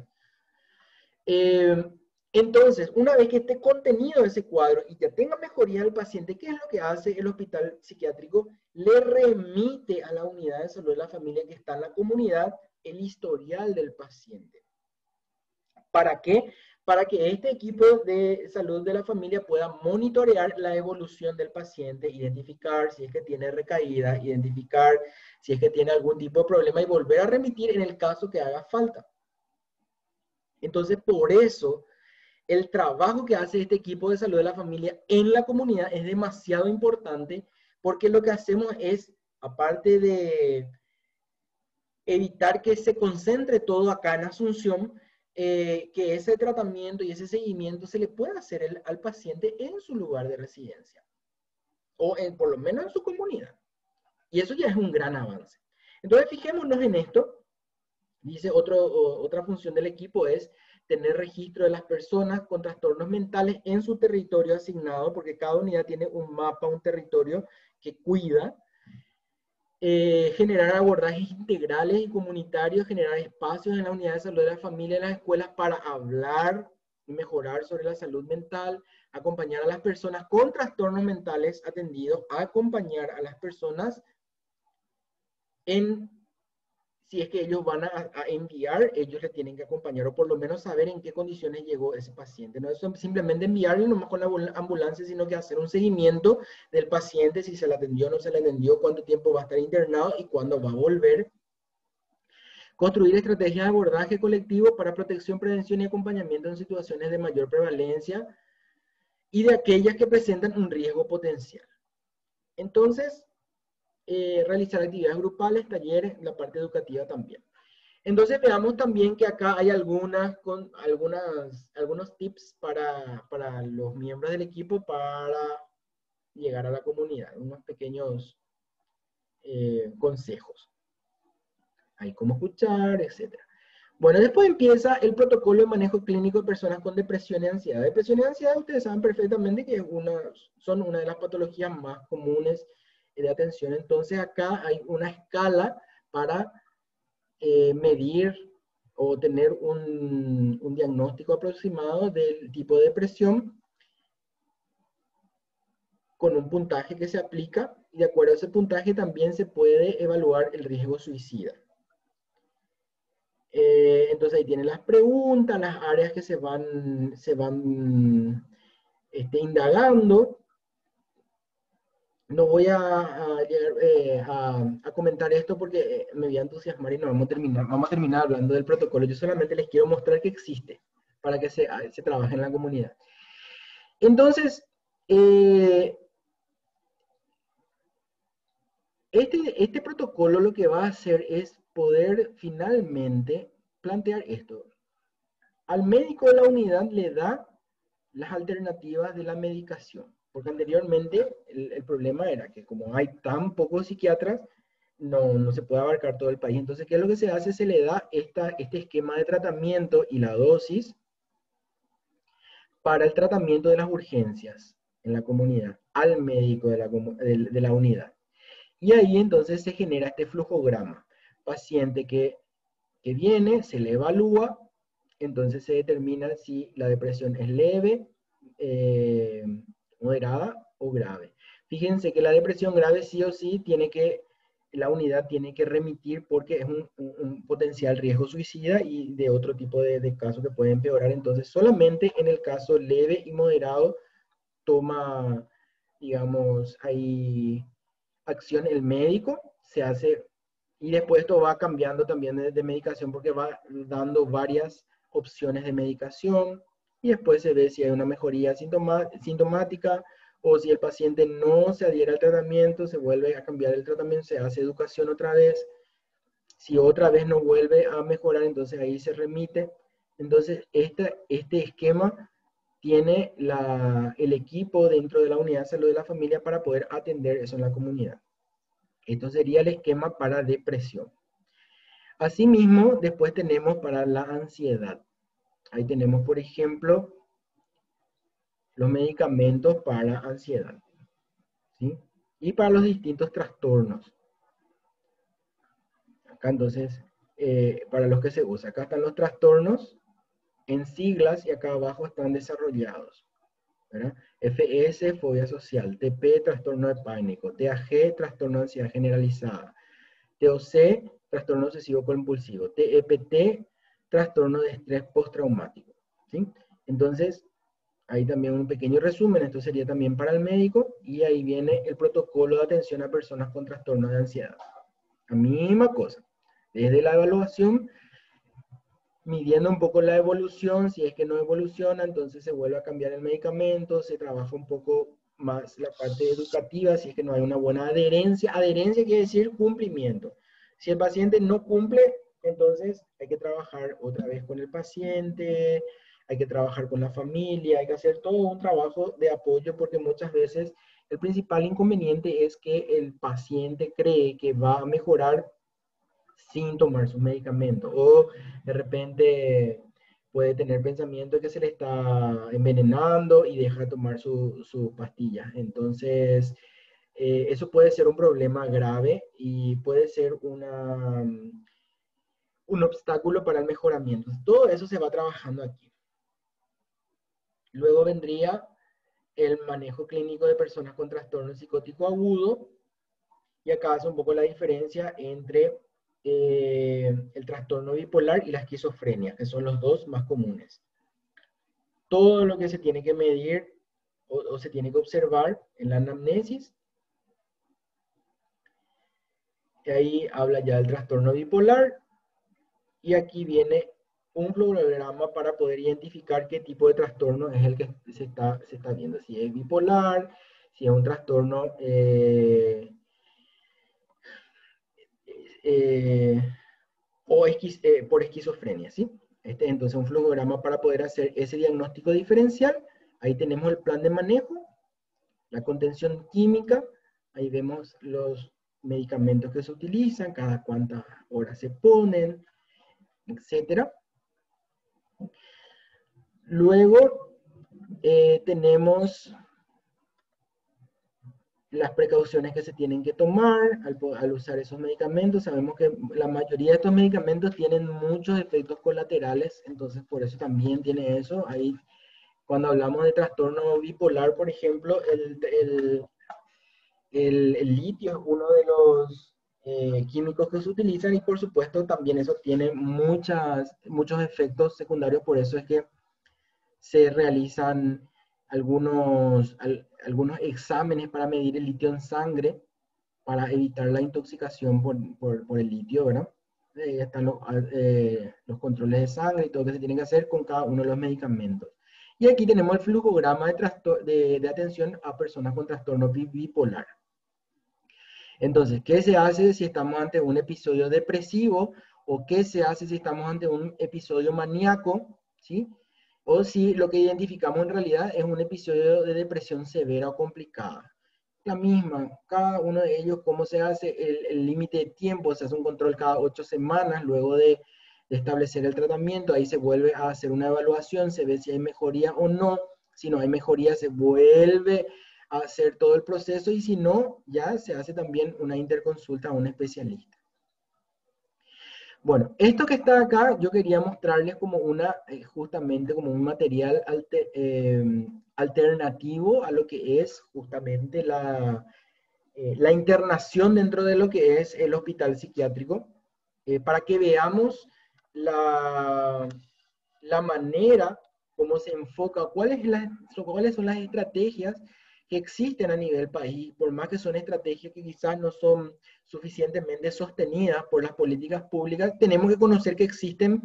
Entonces, una vez que esté contenido ese cuadro y ya tenga mejoría del paciente, ¿qué es lo que hace el hospital psiquiátrico? Le remite a la unidad de salud de la familia que está en la comunidad el historial del paciente. ¿Para qué? Para que este equipo de salud de la familia pueda monitorear la evolución del paciente, identificar si es que tiene recaída, identificar si es que tiene algún tipo de problema y volver a remitir en el caso que haga falta. Entonces, por eso, el trabajo que hace este equipo de salud de la familia en la comunidad es demasiado importante, porque lo que hacemos es, aparte de evitar que se concentre todo acá en Asunción, que ese tratamiento y ese seguimiento se le pueda hacer al paciente en su lugar de residencia, o por lo menos en su comunidad. Y eso ya es un gran avance. Entonces, fijémonos en esto. Dice, otra función del equipo es tener registro de las personas con trastornos mentales en su territorio asignado, porque cada unidad tiene un mapa, un territorio que cuida. Generar abordajes integrales y comunitarios, generar espacios en la unidad de salud de la familia y en las escuelas para hablar y mejorar sobre la salud mental, acompañar a las personas con trastornos mentales atendidos, acompañar a las personas en, si es que ellos van a enviar, ellos le tienen que acompañar o por lo menos saber en qué condiciones llegó ese paciente. No es simplemente enviarlo nomás con la ambulancia, sino que hacer un seguimiento del paciente, si se le atendió o no se le atendió, cuánto tiempo va a estar internado y cuándo va a volver. Construir estrategias de abordaje colectivo para protección, prevención y acompañamiento en situaciones de mayor prevalencia y de aquellas que presentan un riesgo potencial. Entonces, realizar actividades grupales, talleres, la parte educativa también. Entonces veamos también que acá hay algunos tips para los miembros del equipo para llegar a la comunidad, unos pequeños consejos. Hay cómo escuchar, etc. Bueno, después empieza el protocolo de manejo clínico de personas con depresión y ansiedad. Depresión y ansiedad, ustedes saben perfectamente que son una de las patologías más comunes de atención. Entonces acá hay una escala para medir o tener un diagnóstico aproximado del tipo de depresión con un puntaje que se aplica y de acuerdo a ese puntaje también se puede evaluar el riesgo suicida. Entonces ahí tienen las preguntas, las áreas que se van indagando. No voy a comentar esto porque me voy a entusiasmar y no vamos a terminar hablando del protocolo. Yo solamente les quiero mostrar que existe para que se trabaje en la comunidad. Entonces, este protocolo lo que va a hacer es poder finalmente plantear esto. Al médico de la unidad le da las alternativas de la medicación. Porque anteriormente el problema era que como hay tan pocos psiquiatras, no se puede abarcar todo el país. Entonces, ¿qué es lo que se hace? Se le da este esquema de tratamiento y la dosis para el tratamiento de las urgencias en la comunidad, al médico de la unidad. Y ahí entonces se genera este flujograma. Paciente que viene, se le evalúa, entonces se determina si la depresión es leve, moderada o grave. Fíjense que la depresión grave sí o sí la unidad tiene que remitir porque es un potencial riesgo suicida y de otro tipo de casos que pueden empeorar. Entonces solamente en el caso leve y moderado toma, digamos, ahí acción el médico, se hace, y después esto va cambiando también de medicación porque va dando varias opciones de medicación y después se ve si hay una mejoría sintomática o si el paciente no se adhiere al tratamiento, se vuelve a cambiar el tratamiento, se hace educación otra vez. Si otra vez no vuelve a mejorar, entonces ahí se remite. Entonces este esquema tiene el equipo dentro de la unidad de salud de la familia para poder atender eso en la comunidad. Esto sería el esquema para depresión. Asimismo, después tenemos para la ansiedad. Ahí tenemos, por ejemplo, los medicamentos para ansiedad, ¿sí? Y para los distintos trastornos. Acá entonces, para los que se usa, acá están los trastornos en siglas y acá abajo están desarrollados, ¿verdad? FS, fobia social, TP, trastorno de pánico, TAG, trastorno de ansiedad generalizada, TOC, trastorno obsesivo compulsivo, TEPT, trastorno de estrés postraumático, ¿sí? Entonces, ahí también un pequeño resumen, esto sería también para el médico, y ahí viene el protocolo de atención a personas con trastornos de ansiedad. La misma cosa, desde la evaluación, midiendo un poco la evolución, si es que no evoluciona, entonces se vuelve a cambiar el medicamento, se trabaja un poco más la parte educativa, si es que no hay una buena adherencia. Adherencia quiere decir cumplimiento. Si el paciente no cumple, entonces hay que trabajar otra vez con el paciente, hay que trabajar con la familia, hay que hacer todo un trabajo de apoyo porque muchas veces el principal inconveniente es que el paciente cree que va a mejorar sin tomar su medicamento o de repente puede tener pensamiento de que se le está envenenando y deja de tomar su pastilla. Entonces, eso puede ser un problema grave y puede ser un obstáculo para el mejoramiento. Todo eso se va trabajando aquí. Luego vendría el manejo clínico de personas con trastorno psicótico agudo, y acá hace un poco la diferencia entre el trastorno bipolar y la esquizofrenia, que son los dos más comunes. Todo lo que se tiene que medir o se tiene que observar en la anamnesis, y ahí habla ya del trastorno bipolar, y aquí viene un flujograma para poder identificar qué tipo de trastorno es el que se está viendo, si es bipolar, si es un trastorno por esquizofrenia, ¿sí? Este es entonces un flujograma para poder hacer ese diagnóstico diferencial. Ahí tenemos el plan de manejo, la contención química, ahí vemos los medicamentos que se utilizan, cada cuántas horas se ponen, etcétera. Luego tenemos las precauciones que se tienen que tomar al usar esos medicamentos. Sabemos que la mayoría de estos medicamentos tienen muchos efectos colaterales, entonces por eso también tiene eso. Ahí, cuando hablamos de trastorno bipolar, por ejemplo, el litio es uno de los químicos que se utilizan y por supuesto también eso tiene muchos efectos secundarios, por eso es que se realizan algunos exámenes para medir el litio en sangre para evitar la intoxicación por el litio, ¿verdad? Están los controles de sangre y todo lo que se tiene que hacer con cada uno de los medicamentos. Y aquí tenemos el flujograma de atención a personas con trastorno bipolar. Entonces, ¿qué se hace si estamos ante un episodio depresivo? ¿O qué se hace si estamos ante un episodio maníaco? ¿Sí? O si lo que identificamos en realidad es un episodio de depresión severa o complicada. La misma, cada uno de ellos, cómo se hace el límite de tiempo, se hace un control cada 8 semanas, luego de establecer el tratamiento, ahí se vuelve a hacer una evaluación, se ve si hay mejoría o no, si no hay mejoría se vuelve a hacer todo el proceso y si no, ya se hace también una interconsulta a un especialista. Bueno, esto que está acá, yo quería mostrarles como justamente como un material alternativo a lo que es justamente la internación dentro de lo que es el hospital psiquiátrico, para que veamos la manera, cómo se enfoca, cuáles son las estrategias que existen a nivel país, por más que son estrategias que quizás no son suficientemente sostenidas por las políticas públicas, tenemos que conocer que existen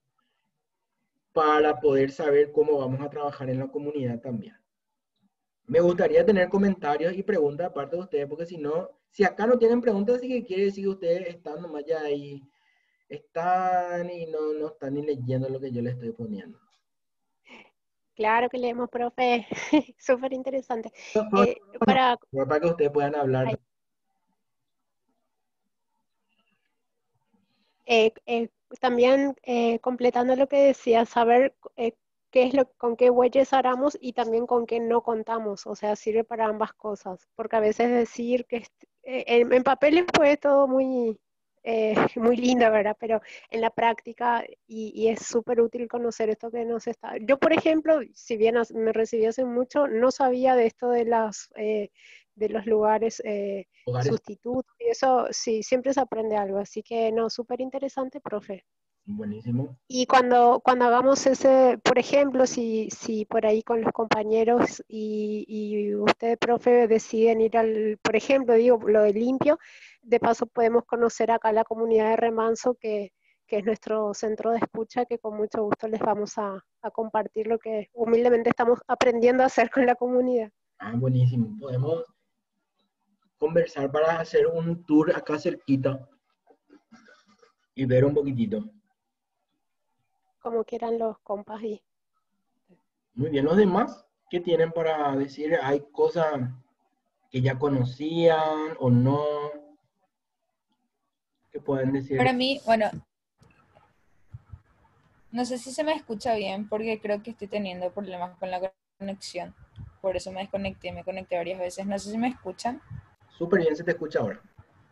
para poder saber cómo vamos a trabajar en la comunidad también. Me gustaría tener comentarios y preguntas aparte de ustedes, porque si no, si acá no tienen preguntas, sí que quiere decir que ustedes están nomás ya ahí, están y no están ni leyendo lo que yo les estoy poniendo. Claro que leemos, profe. Súper interesante. Para que ustedes puedan hablar. También completando lo que decía, saber con qué bueyes aramos y también con qué no contamos. O sea, sirve para ambas cosas. Porque a veces decir que en papeles fue todo muy muy linda, ¿verdad? Pero en la práctica, y es súper útil conocer esto que nos está... Yo, por ejemplo, si bien me recibí hace mucho, no sabía de esto de los lugares Hogares, sustitutos, y eso sí, siempre se aprende algo, así que no, súper interesante, profe. buenísimo. Y cuando hagamos ese, por ejemplo, si por ahí con los compañeros y usted, profe, deciden ir por ejemplo, digo, lo de limpio, de paso podemos conocer acá la comunidad de Remanso, que es nuestro centro de escucha, que con mucho gusto les vamos a compartir lo que humildemente estamos aprendiendo a hacer con la comunidad. Ah, buenísimo. Podemos conversar para hacer un tour acá cerquita y ver un poquitito. Como quieran los compas y... Muy bien, los demás, ¿qué tienen para decir? ¿Hay cosas que ya conocían o no? ¿Qué pueden decir? Para mí, bueno, no sé si se me escucha bien porque creo que estoy teniendo problemas con la conexión. Por eso me desconecté, me conecté varias veces. No sé si me escuchan. Súper bien, se te escucha ahora.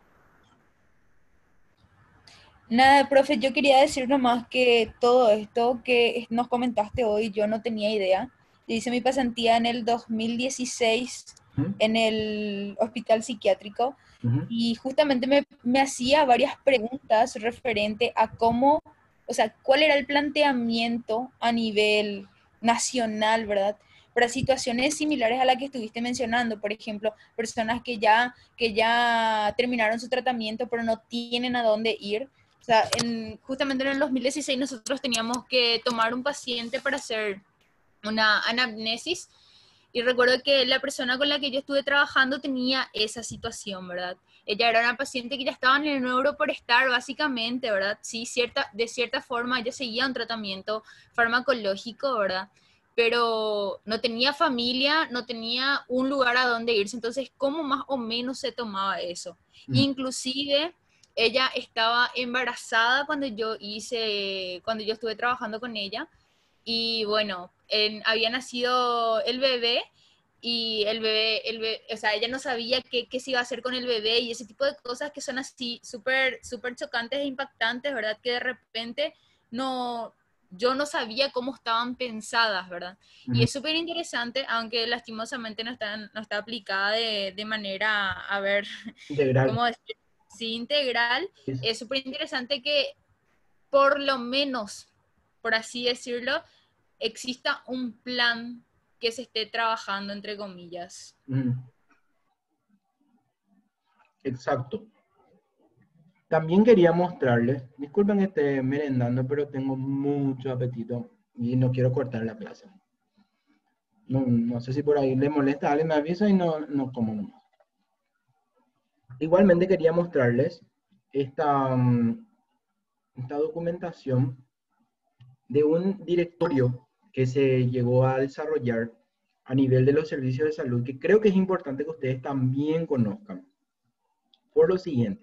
Nada, profe, yo quería decir nomás que todo esto que nos comentaste hoy, yo no tenía idea. Yo hice mi pasantía en el 2016 ¿Mm? en el hospital psiquiátrico Ujú. y justamente me hacía varias preguntas referente a cómo, o sea, cuál era el planteamiento a nivel nacional, ¿verdad? Para situaciones similares a la que estuviste mencionando, por ejemplo, personas que ya terminaron su tratamiento pero no tienen a dónde ir. O sea, justamente en el 2016 nosotros teníamos que tomar un paciente para hacer una anamnesis y recuerdo que la persona con la que yo estuve trabajando tenía esa situación, ¿verdad? Ella era una paciente que ya estaba en el neuro por estar, básicamente, ¿verdad? Sí, de cierta forma ella seguía un tratamiento farmacológico, ¿verdad? Pero no tenía familia, no tenía un lugar a donde irse. Entonces, ¿cómo más o menos se tomaba eso? Mm. Inclusive, ella estaba embarazada cuando yo estuve trabajando con ella. Y bueno, había nacido el bebé y o sea, ella no sabía qué se iba a hacer con el bebé y ese tipo de cosas que son así súper súper chocantes e impactantes, ¿verdad? Que de repente no, yo no sabía cómo estaban pensadas, ¿verdad? Y Ujú. es súper interesante, aunque lastimosamente no está aplicada de manera, a ver, Integral. ¿cómo decir? Sí, integral. Es súper interesante que por lo menos, por así decirlo, exista un plan que se esté trabajando, entre comillas. Mm. Exacto. También quería mostrarles, disculpen que esté merendando, pero tengo mucho apetito y no quiero cortar la clase. No, no sé si por ahí le molesta a alguien, me avisa y no como nomás. Igualmente quería mostrarles esta, esta documentación de un directorio que se llegó a desarrollar a nivel de los servicios de salud, que creo que es importante que ustedes también conozcan. Por lo siguiente.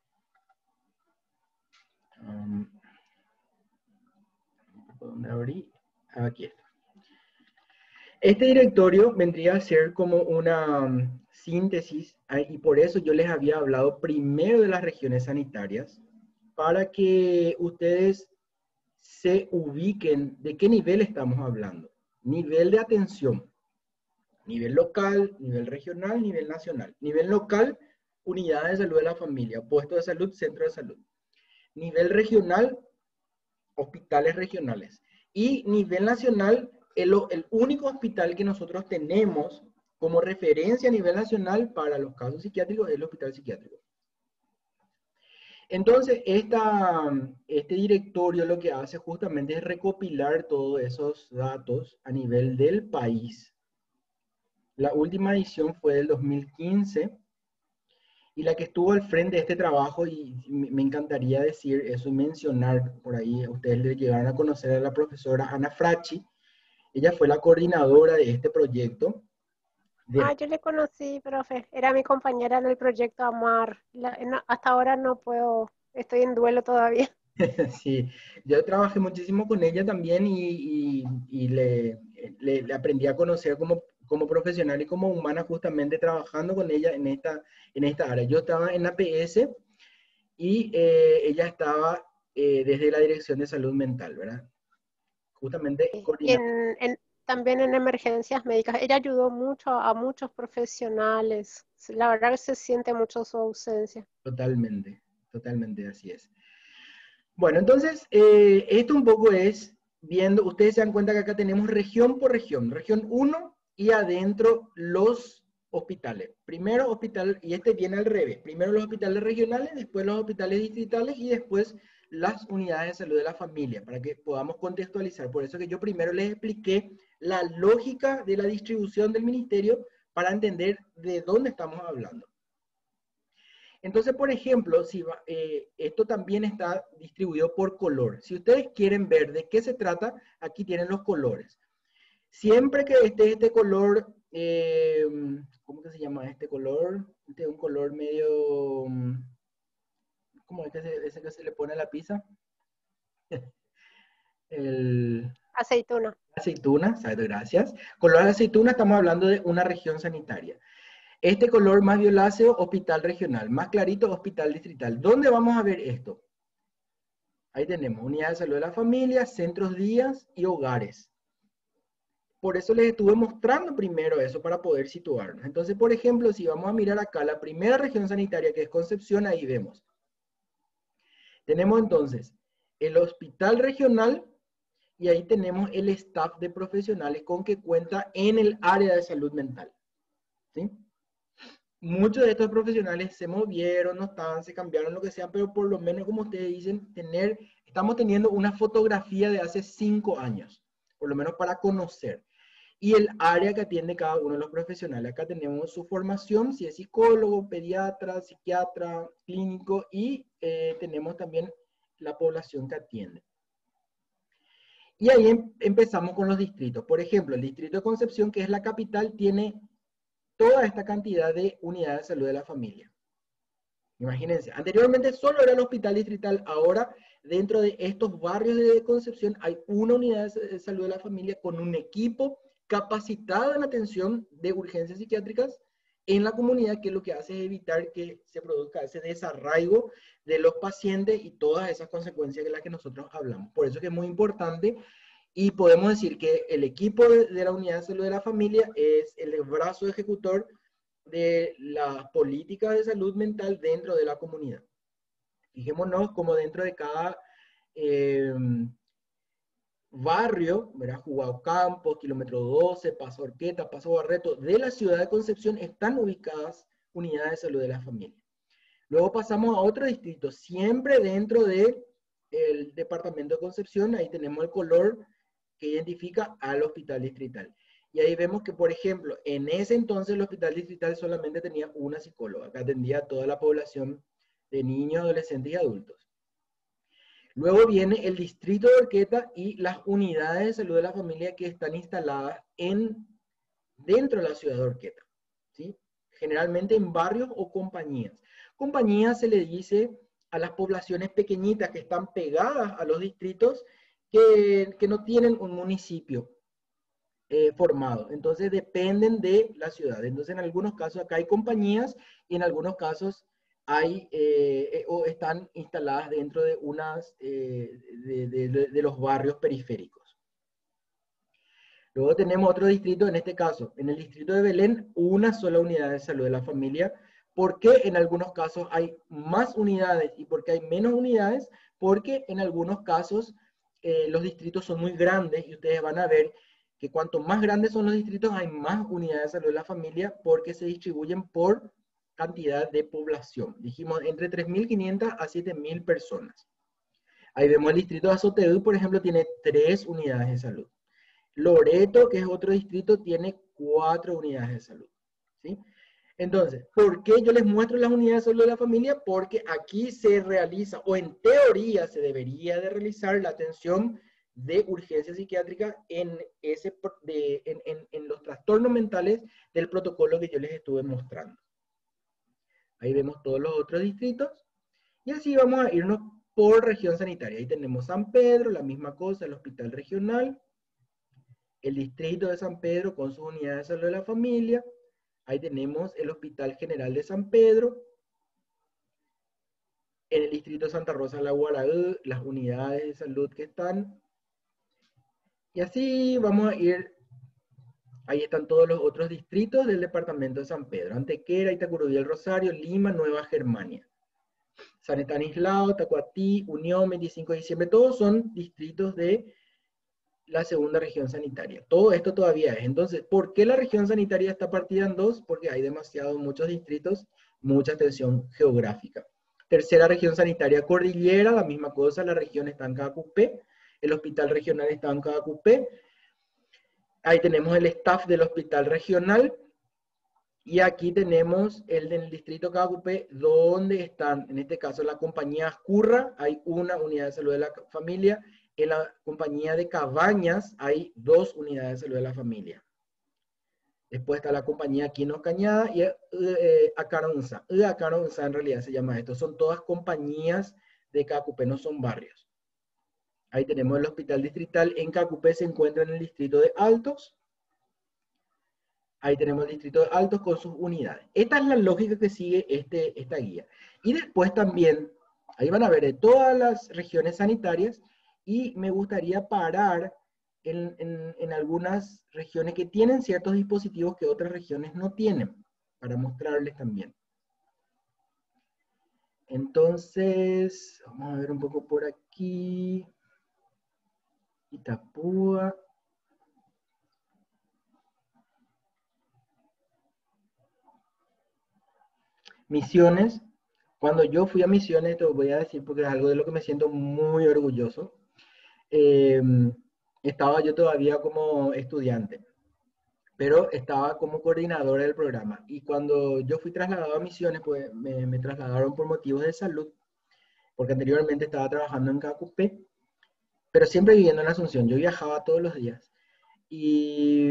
¿Dónde abrí? Aquí está. Este directorio vendría a ser como una síntesis, y por eso yo les había hablado primero de las regiones sanitarias, para que ustedes se ubiquen de qué nivel estamos hablando. Nivel de atención, nivel local, nivel regional, nivel nacional. Nivel local, unidades de salud de la familia, puesto de salud, centro de salud. Nivel regional, hospitales regionales. Y nivel nacional, el único hospital que nosotros tenemos como referencia a nivel nacional para los casos psiquiátricos es el hospital psiquiátrico. Entonces, este directorio lo que hace justamente es recopilar todos esos datos a nivel del país. La última edición fue del 2015 y la que estuvo al frente de este trabajo, y me encantaría decir eso y mencionar por ahí, ustedes le llegaron a conocer a la profesora Ana Fracci. Ella fue la coordinadora de este proyecto. Yo le conocí, profe. Era mi compañera en el proyecto Amar. Hasta ahora no puedo, estoy en duelo todavía. Sí, yo trabajé muchísimo con ella también y le aprendí a conocer como profesional y como humana justamente trabajando con ella en esta área. Yo estaba en APS y ella estaba desde la Dirección de Salud Mental, ¿verdad? Justamente coordinando. También en emergencias médicas. Ella ayudó mucho a muchos profesionales. La verdad que se siente mucho su ausencia. Totalmente, totalmente, así es. Bueno, entonces, esto un poco es viendo, ustedes se dan cuenta que acá tenemos región por región, región 1 y adentro los hospitales. Primero hospital, y este viene al revés, primero los hospitales regionales, después los hospitales distritales y después las unidades de salud de la familia, para que podamos contextualizar. Por eso que yo primero les expliqué la lógica de la distribución del ministerio para entender de dónde estamos hablando. Entonces, por ejemplo, esto también está distribuido por color. Si ustedes quieren ver de qué se trata, aquí tienen los colores. Siempre que esté este color, ¿cómo que se llama este color? Este es un color medio, ¿cómo es ese que se le pone a la pizza? Aceituna. Aceituna, gracias. Color de aceituna, estamos hablando de una región sanitaria. Este color más violáceo, hospital regional. Más clarito, hospital distrital. ¿Dónde vamos a ver esto? Ahí tenemos unidades de salud de la familia, centros días y hogares. Por eso les estuve mostrando primero eso para poder situarnos. Entonces, por ejemplo, si vamos a mirar acá la primera región sanitaria, que es Concepción, ahí vemos. Tenemos entonces el hospital regional y ahí tenemos el staff de profesionales con que cuenta en el área de salud mental. ¿Sí? Muchos de estos profesionales se movieron, no estaban, se cambiaron, lo que sea, pero por lo menos, como ustedes dicen, estamos teniendo una fotografía de hace 5 años, por lo menos para conocer. Y el área que atiende cada uno de los profesionales. Acá tenemos su formación, si es psicólogo, pediatra, psiquiatra, clínico, y tenemos también la población que atiende. Y ahí empezamos con los distritos. Por ejemplo, el distrito de Concepción, que es la capital, tiene toda esta cantidad de unidades de salud de la familia. Imagínense, anteriormente solo era el hospital distrital, ahora dentro de estos barrios de Concepción hay una unidad de salud de la familia con un equipo capacitado en atención de urgencias psiquiátricas en la comunidad, que lo que hace es evitar que se produzca ese desarraigo de los pacientes y todas esas consecuencias de las que nosotros hablamos. Por eso que es muy importante. Y podemos decir que el equipo de la unidad de salud de la familia es el brazo ejecutor de las políticas de salud mental dentro de la comunidad. Fijémonos como dentro de cada barrio, ¿verdad? Jugado Campos, Kilómetro 12, Paso Orqueta, Paso Barreto, de la ciudad de Concepción están ubicadas unidades de salud de la familia. Luego pasamos a otro distrito, siempre dentro del departamento de Concepción, ahí tenemos el color que identifica al hospital distrital. Y ahí vemos que, por ejemplo, en ese entonces el hospital distrital solamente tenía una psicóloga, que atendía a toda la población de niños, adolescentes y adultos. Luego viene el distrito de Orqueta y las unidades de salud de la familia que están instaladas dentro de la ciudad de Orqueta, ¿sí? Generalmente en barrios o compañías. Compañías se le dice a las poblaciones pequeñitas que están pegadas a los distritos que no tienen un municipio formado. Entonces dependen de la ciudad. Entonces en algunos casos acá hay compañías y en algunos casos hay o están instaladas dentro de unas de los barrios periféricos. Luego tenemos otro distrito, en este caso, en el distrito de Belén, una sola unidad de salud de la familia. ¿Por qué en algunos casos hay más unidades y por qué hay menos unidades? Porque en algunos casos los distritos son muy grandes y ustedes van a ver que cuanto más grandes son los distritos, hay más unidades de salud de la familia porque se distribuyen por cantidad de población. Dijimos entre 3.500 a 7.000 personas. Ahí vemos el distrito de Azoteú, por ejemplo, tiene 3 unidades de salud. Loreto, que es otro distrito, tiene 4 unidades de salud. ¿Sí? Entonces, ¿por qué yo les muestro las unidades de salud de la familia? Porque aquí se realiza, o en teoría se debería de realizar la atención de urgencia psiquiátrica en los trastornos mentales del protocolo que yo les estuve mostrando. Ahí vemos todos los otros distritos. Y así vamos a irnos por región sanitaria. Ahí tenemos San Pedro, la misma cosa, el hospital regional. El distrito de San Pedro con sus unidades de salud de la familia. Ahí tenemos el Hospital General de San Pedro. En el distrito de Santa Rosa de la Guaraú, las unidades de salud que están. Y así vamos a ir. Ahí están todos los otros distritos del departamento de San Pedro: Antequera, Itacurubí, El Rosario, Lima, Nueva Germania, San Estanislao, Tacuatí, Unión, 25 de diciembre, todos son distritos de la segunda región sanitaria. Todo esto todavía es. Entonces, ¿por qué la región sanitaria está partida en dos? Porque hay muchos distritos, mucha extensión geográfica. Tercera región sanitaria, Cordillera, la misma cosa, la región está en Caacupé, el hospital regional está en Caacupé. Ahí tenemos el staff del hospital regional. Y aquí tenemos el del distrito Caacupé, donde están, en este caso, la compañía Ascurra, hay una unidad de salud de la familia. En la compañía de Cabañas hay 2 unidades de salud de la familia. Después está la compañía Quinos Cañada y Acaronza. Acaronza en realidad se llama esto. Son todas compañías de Caacupé, no son barrios. Ahí tenemos el hospital distrital. En Caacupé se encuentra en el distrito de Altos. Ahí tenemos el distrito de Altos con sus unidades. Esta es la lógica que sigue esta guía. Y después también, ahí van a ver de todas las regiones sanitarias, y me gustaría parar en algunas regiones que tienen ciertos dispositivos que otras regiones no tienen, para mostrarles también. Entonces, vamos a ver un poco por aquí. Itapúa. Misiones. Cuando yo fui a Misiones, te voy a decir porque es algo de lo que me siento muy orgulloso. Estaba yo todavía como estudiante, pero estaba como coordinador del programa. Y cuando yo fui trasladado a Misiones, pues me trasladaron por motivos de salud, porque anteriormente estaba trabajando en Caacupé, pero siempre viviendo en Asunción. Yo viajaba todos los días. Y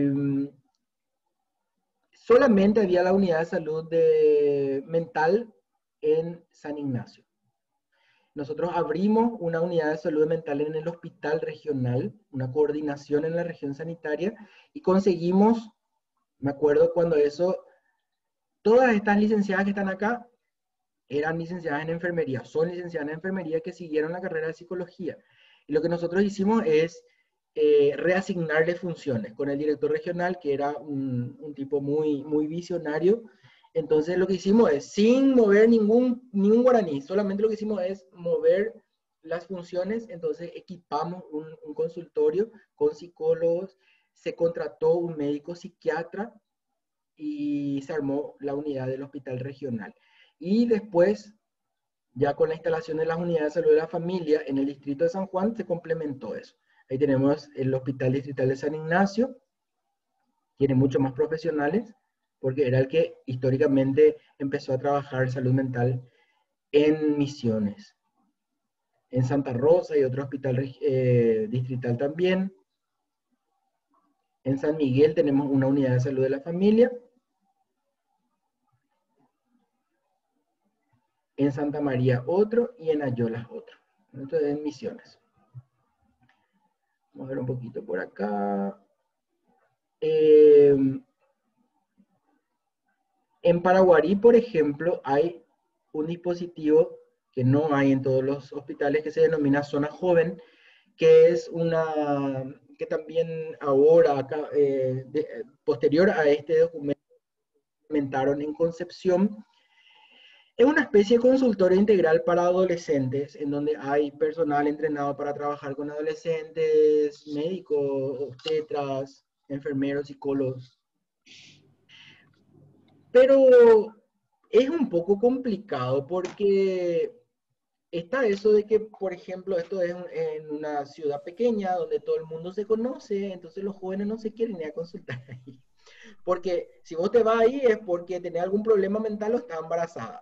solamente había la unidad de salud mental en San Ignacio. Nosotros abrimos una unidad de salud mental en el hospital regional, una coordinación en la región sanitaria, y conseguimos, me acuerdo cuando eso, todas estas licenciadas que están acá eran licenciadas en enfermería, son licenciadas en enfermería que siguieron la carrera de psicología. Y lo que nosotros hicimos es reasignarle funciones con el director regional, que era un tipo muy visionario. Entonces lo que hicimos es, sin mover ningún guaraní, solamente lo que hicimos es mover las funciones. Entonces equipamos un consultorio con psicólogos, se contrató un médico psiquiatra y se armó la unidad del hospital regional. Y después, ya con la instalación de las unidades de salud de la familia en el distrito de San Juan, se complementó eso. Ahí tenemos el hospital distrital de San Ignacio, tiene muchos más profesionales, porque era el que históricamente empezó a trabajar salud mental en Misiones. En Santa Rosa hay otro hospital distrital también. En San Miguel tenemos una unidad de salud de la familia. En Santa María otro y en Ayolas otro. Entonces en Misiones. Vamos a ver un poquito por acá. En Paraguarí, por ejemplo, hay un dispositivo que no hay en todos los hospitales, que se denomina zona joven, que es que también ahora, acá, posterior a este documento, implementaron en Concepción. Es una especie de consultorio integral para adolescentes, en donde hay personal entrenado para trabajar con adolescentes, médicos, obstetras, enfermeros, psicólogos. Pero es un poco complicado porque está eso de que, por ejemplo, esto es en una ciudad pequeña donde todo el mundo se conoce, entonces los jóvenes no se quieren ir a consultar ahí. Porque si vos te vas ahí es porque tenés algún problema mental o estás embarazada.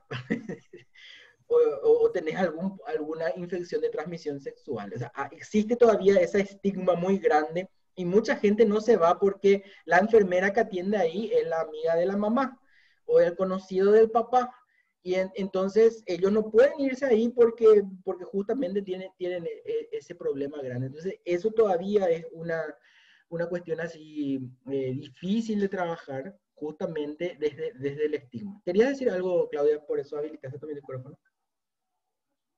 o tenés alguna infección de transmisión sexual. O sea, existe todavía ese estigma muy grande y mucha gente no se va porque la enfermera que atiende ahí es la amiga de la mamá o el conocido del papá. Y entonces ellos no pueden irse ahí porque justamente tienen ese problema grande. Entonces eso todavía es una cuestión así difícil de trabajar justamente desde el estigma. ¿Querías decir algo, Claudia? Por eso habilitaste tu micrófono.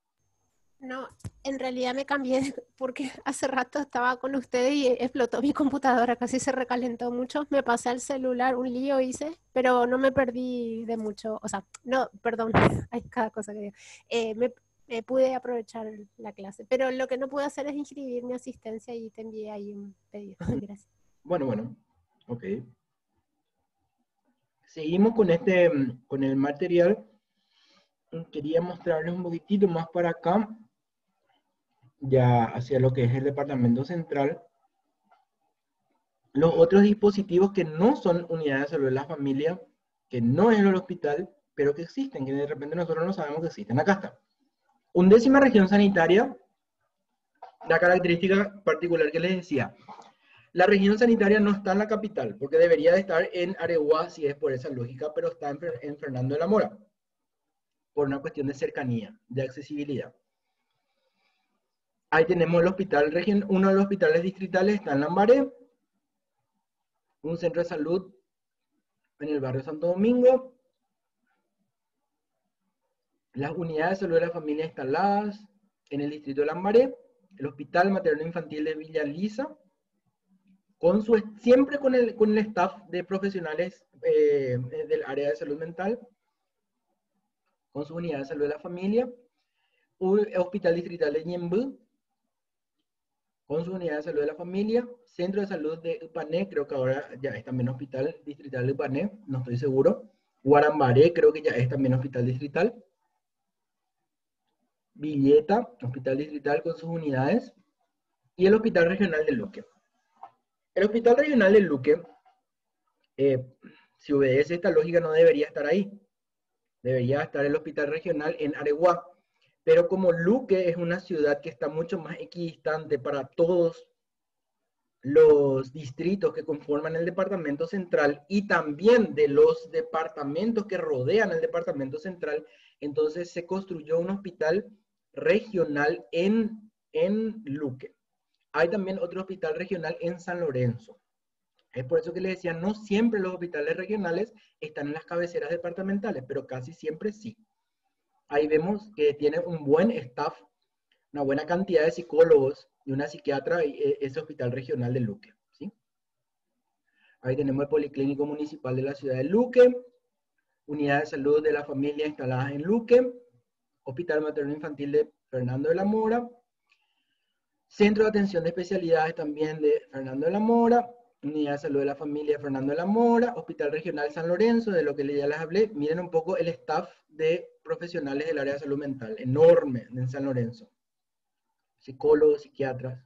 No, en realidad me cambié porque hace rato estaba con ustedes y explotó mi computadora, casi se recalentó mucho. Me pasé al celular, un lío hice, pero no me perdí de mucho. O sea, no, perdón, hay cada cosa que digo. Pude aprovechar la clase, pero lo que no pude hacer es inscribir mi asistencia y te envié ahí un pedido. Gracias. Bueno, ok. Seguimos con el material. Quería mostrarles un poquitito más para acá, ya hacia lo que es el departamento central. Los otros dispositivos que no son unidades de salud de la familia, que no es el hospital, pero que existen, que de repente nosotros no sabemos que existen. Acá está. 11ª región sanitaria, la característica particular que les decía. La región sanitaria no está en la capital, porque debería de estar en Areguá, si es por esa lógica, pero está en Fernando de la Mora, por una cuestión de cercanía, de accesibilidad. Ahí tenemos el hospital, uno de los hospitales distritales está en Lambaré, un centro de salud en el barrio Santo Domingo, las unidades de salud de la familia instaladas en el distrito de Lambaré, el hospital materno infantil de Villa Lisa, siempre con el staff de profesionales del área de salud mental, con su unidad de salud de la familia, un hospital distrital de Ñemby, con su unidad de salud de la familia, centro de salud de Upané, creo que ahora ya es también hospital distrital de Upané, no estoy seguro, Guarambaré creo que ya es también hospital distrital, Villeta, hospital distrital con sus unidades, y el hospital regional de Luque. El hospital regional de Luque, si obedece esta lógica, no debería estar ahí. Debería estar el hospital regional en Areguá. Pero como Luque es una ciudad que está mucho más equidistante para todos los distritos que conforman el departamento central y también de los departamentos que rodean el departamento central, entonces se construyó un hospital regional en Luque. Hay también otro hospital regional en San Lorenzo. Es por eso que les decía, no siempre los hospitales regionales están en las cabeceras departamentales, pero casi siempre sí. Ahí vemos que tiene un buen staff, una buena cantidad de psicólogos y una psiquiatra, ese hospital regional de Luque, ¿sí? Ahí tenemos el Policlínico Municipal de la ciudad de Luque, unidad de salud de la familia instaladas en Luque, Hospital Materno Infantil de Fernando de la Mora, Centro de Atención de Especialidades también de Fernando de la Mora, Unidad de Salud de la Familia de Fernando de la Mora, Hospital Regional San Lorenzo, de lo que ya les hablé. Miren un poco el staff de profesionales del área de salud mental, enorme en San Lorenzo. Psicólogos, psiquiatras.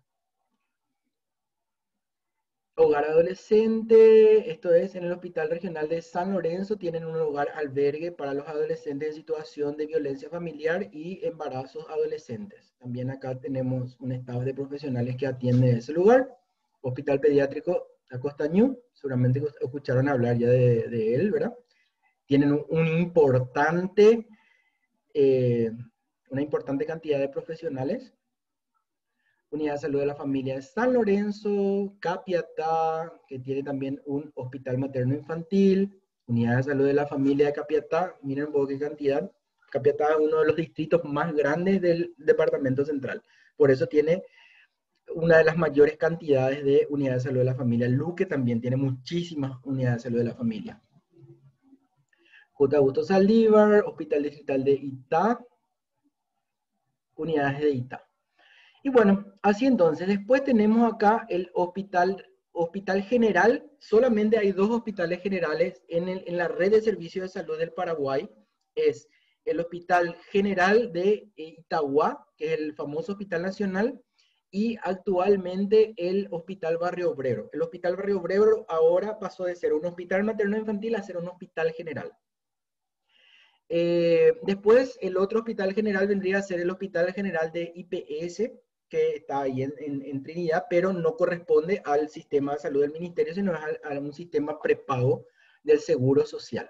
Hogar adolescente, esto es en el Hospital Regional de San Lorenzo, tienen un hogar albergue para los adolescentes en situación de violencia familiar y embarazos adolescentes. También acá tenemos un staff de profesionales que atiende ese lugar. Hospital Pediátrico Acostañú, seguramente escucharon hablar ya de él, ¿verdad? Tienen una importante cantidad de profesionales. Unidad de Salud de la Familia de San Lorenzo, Capiatá, que tiene también un hospital materno infantil, Unidad de Salud de la Familia de Capiatá, miren un poco qué cantidad. Capiatá es uno de los distritos más grandes del departamento central, por eso tiene una de las mayores cantidades de unidades de salud de la familia. Luque también tiene muchísimas unidades de salud de la familia. J. Augusto Saldívar, Hospital Distrital de Itá, unidades de Itá. Y bueno, así entonces, después tenemos acá el hospital general. Solamente hay 2 hospitales generales en la red de servicios de salud del Paraguay. Es el Hospital General de Itagua, que es el famoso Hospital Nacional, y actualmente el Hospital Barrio Obrero. El Hospital Barrio Obrero ahora pasó de ser un hospital materno infantil a ser un hospital general. Después, el otro hospital general vendría a ser el Hospital General de IPS, que está ahí en Trinidad, pero no corresponde al sistema de salud del ministerio, sino a un sistema prepago del Seguro Social.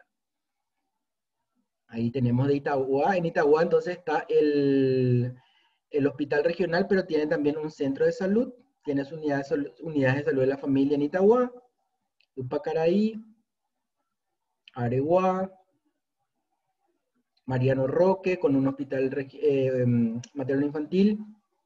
Ahí tenemos de Itagua. En Itagua entonces está el hospital regional, pero tiene también un centro de salud. Tiene sus unidades de salud de la familia en Itagua, Upacaraí, Areguá, Mariano Roque, con un hospital materno-infantil.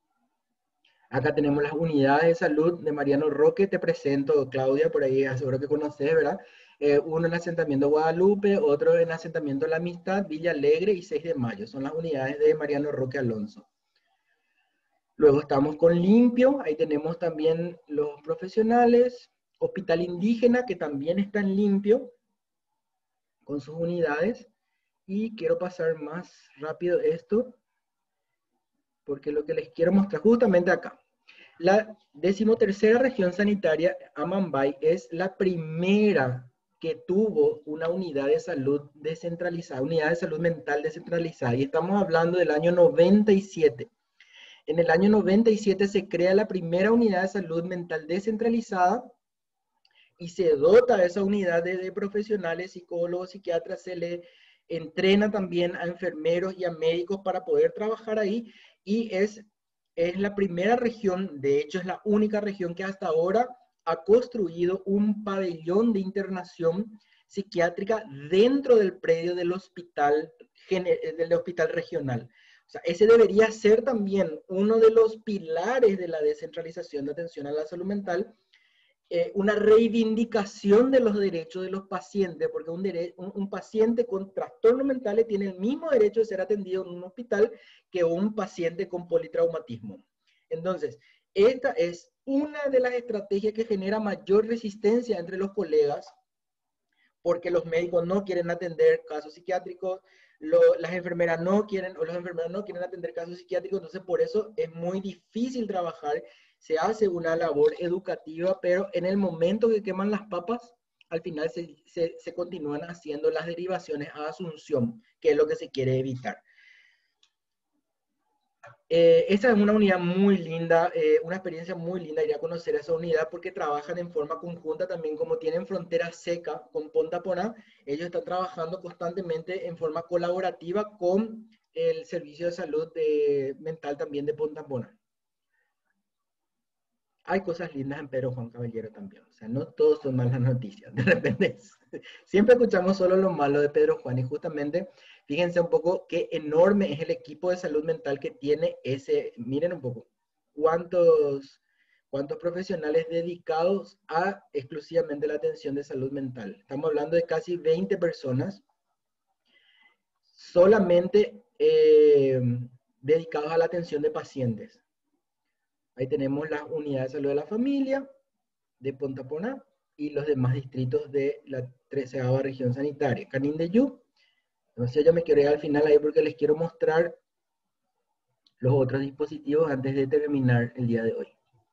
Acá tenemos las unidades de salud de Mariano Roque. Te presento, Claudia, por ahí seguro que conoces, ¿verdad? Uno en asentamiento Guadalupe, otro en asentamiento La Amistad, Villa Alegre y 6 de Mayo. Son las unidades de Mariano Roque Alonso. Luego estamos con Limpio, ahí tenemos también los profesionales. Hospital Indígena, que también está en Limpio, con sus unidades. Y quiero pasar más rápido esto, porque lo que les quiero mostrar justamente acá. La 13ª región sanitaria, Amambay, es la primera que tuvo una unidad de salud descentralizada, unidad de salud mental descentralizada. Y estamos hablando del año 97. En el año 97 se crea la primera unidad de salud mental descentralizada y se dota a esa unidad de profesionales, psicólogos, psiquiatras, se le entrena también a enfermeros y a médicos para poder trabajar ahí, y es la primera región, de hecho es la única región que hasta ahora ha construido un pabellón de internación psiquiátrica dentro del predio del hospital regional. O sea, ese debería ser también uno de los pilares de la descentralización de atención a la salud mental, una reivindicación de los derechos de los pacientes, porque un paciente con trastornos mentales tiene el mismo derecho de ser atendido en un hospital que un paciente con politraumatismo. Entonces, esta es una de las estrategias que genera mayor resistencia entre los colegas, porque los médicos no quieren atender casos psiquiátricos, las enfermeras no quieren, o los enfermeros no quieren atender casos psiquiátricos, entonces por eso es muy difícil trabajar. Se hace una labor educativa, pero en el momento que queman las papas, al final se continúan haciendo las derivaciones a Asunción, que es lo que se quiere evitar. Esta es una unidad muy linda, una experiencia muy linda ir a conocer esa unidad, porque trabajan en forma conjunta también, como tienen frontera seca con Ponta Poná, ellos están trabajando constantemente en forma colaborativa con el Servicio de Salud Mental también de Ponta Poná. Hay cosas lindas en Pedro Juan Caballero también, o sea, no todos son malas noticias, de repente siempre escuchamos solo lo malo de Pedro Juan, y justamente fíjense un poco qué enorme es el equipo de salud mental que tiene ese, miren un poco, cuántos profesionales dedicados a exclusivamente la atención de salud mental. Estamos hablando de casi 20 personas solamente dedicados a la atención de pacientes. Ahí tenemos las unidades de salud de la familia de Ponta Poná y los demás distritos de la 13ª región sanitaria. Canindeyú. Entonces yo me quiero ir al final ahí porque les quiero mostrar los otros dispositivos antes de terminar el día de hoy.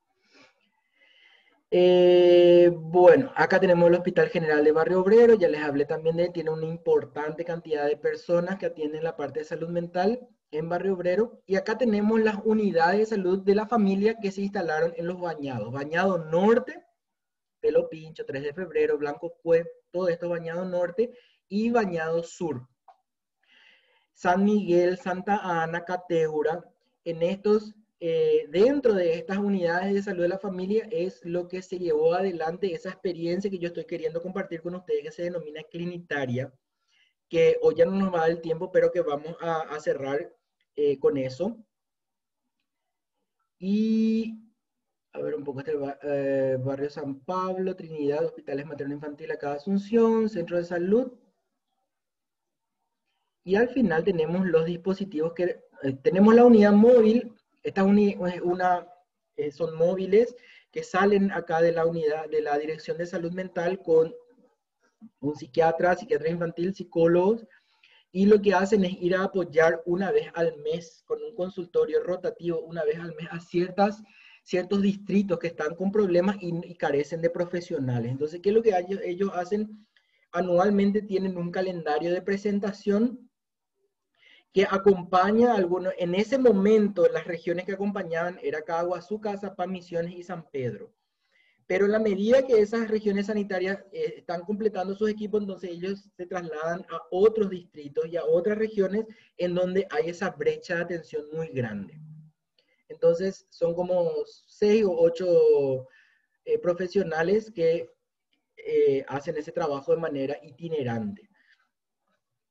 Bueno, acá tenemos el Hospital General de Barrio Obrero, ya les hablé también de él, tiene una importante cantidad de personas que atienden la parte de salud mental en Barrio Obrero, y acá tenemos las unidades de salud de la familia que se instalaron en los Bañados. Bañado Norte, Pelo Pincho, 3 de Febrero, Blanco Cue, todo esto Bañado Norte, y Bañado Sur. San Miguel, Santa Ana, Cateura, en estos, dentro de estas unidades de salud de la familia es lo que se llevó adelante esa experiencia que yo estoy queriendo compartir con ustedes, que se denomina clinitaria, que hoy ya no nos va a dar el tiempo, pero que vamos a cerrar con eso. Y a ver un poco este barrio San Pablo, Trinidad, hospitales materno-infantil acá Asunción, centro de salud. Y al final tenemos los dispositivos que tenemos la unidad móvil. Estas son móviles que salen acá de la unidad de la Dirección de Salud Mental con un psiquiatra infantil, psicólogos, y lo que hacen es ir a apoyar una vez al mes con un consultorio rotativo, una vez al mes a ciertos distritos que están con problemas y carecen de profesionales. Entonces, ¿qué es lo que ellos hacen? Anualmente tienen un calendario de presentación que acompaña a algunos. En ese momento, las regiones que acompañaban era Caguazú, Cazapá, Misiones y San Pedro. Pero en la medida que esas regiones sanitarias están completando sus equipos, entonces ellos se trasladan a otros distritos y a otras regiones en donde hay esa brecha de atención muy grande. Entonces son como 6 o 8 profesionales que hacen ese trabajo de manera itinerante.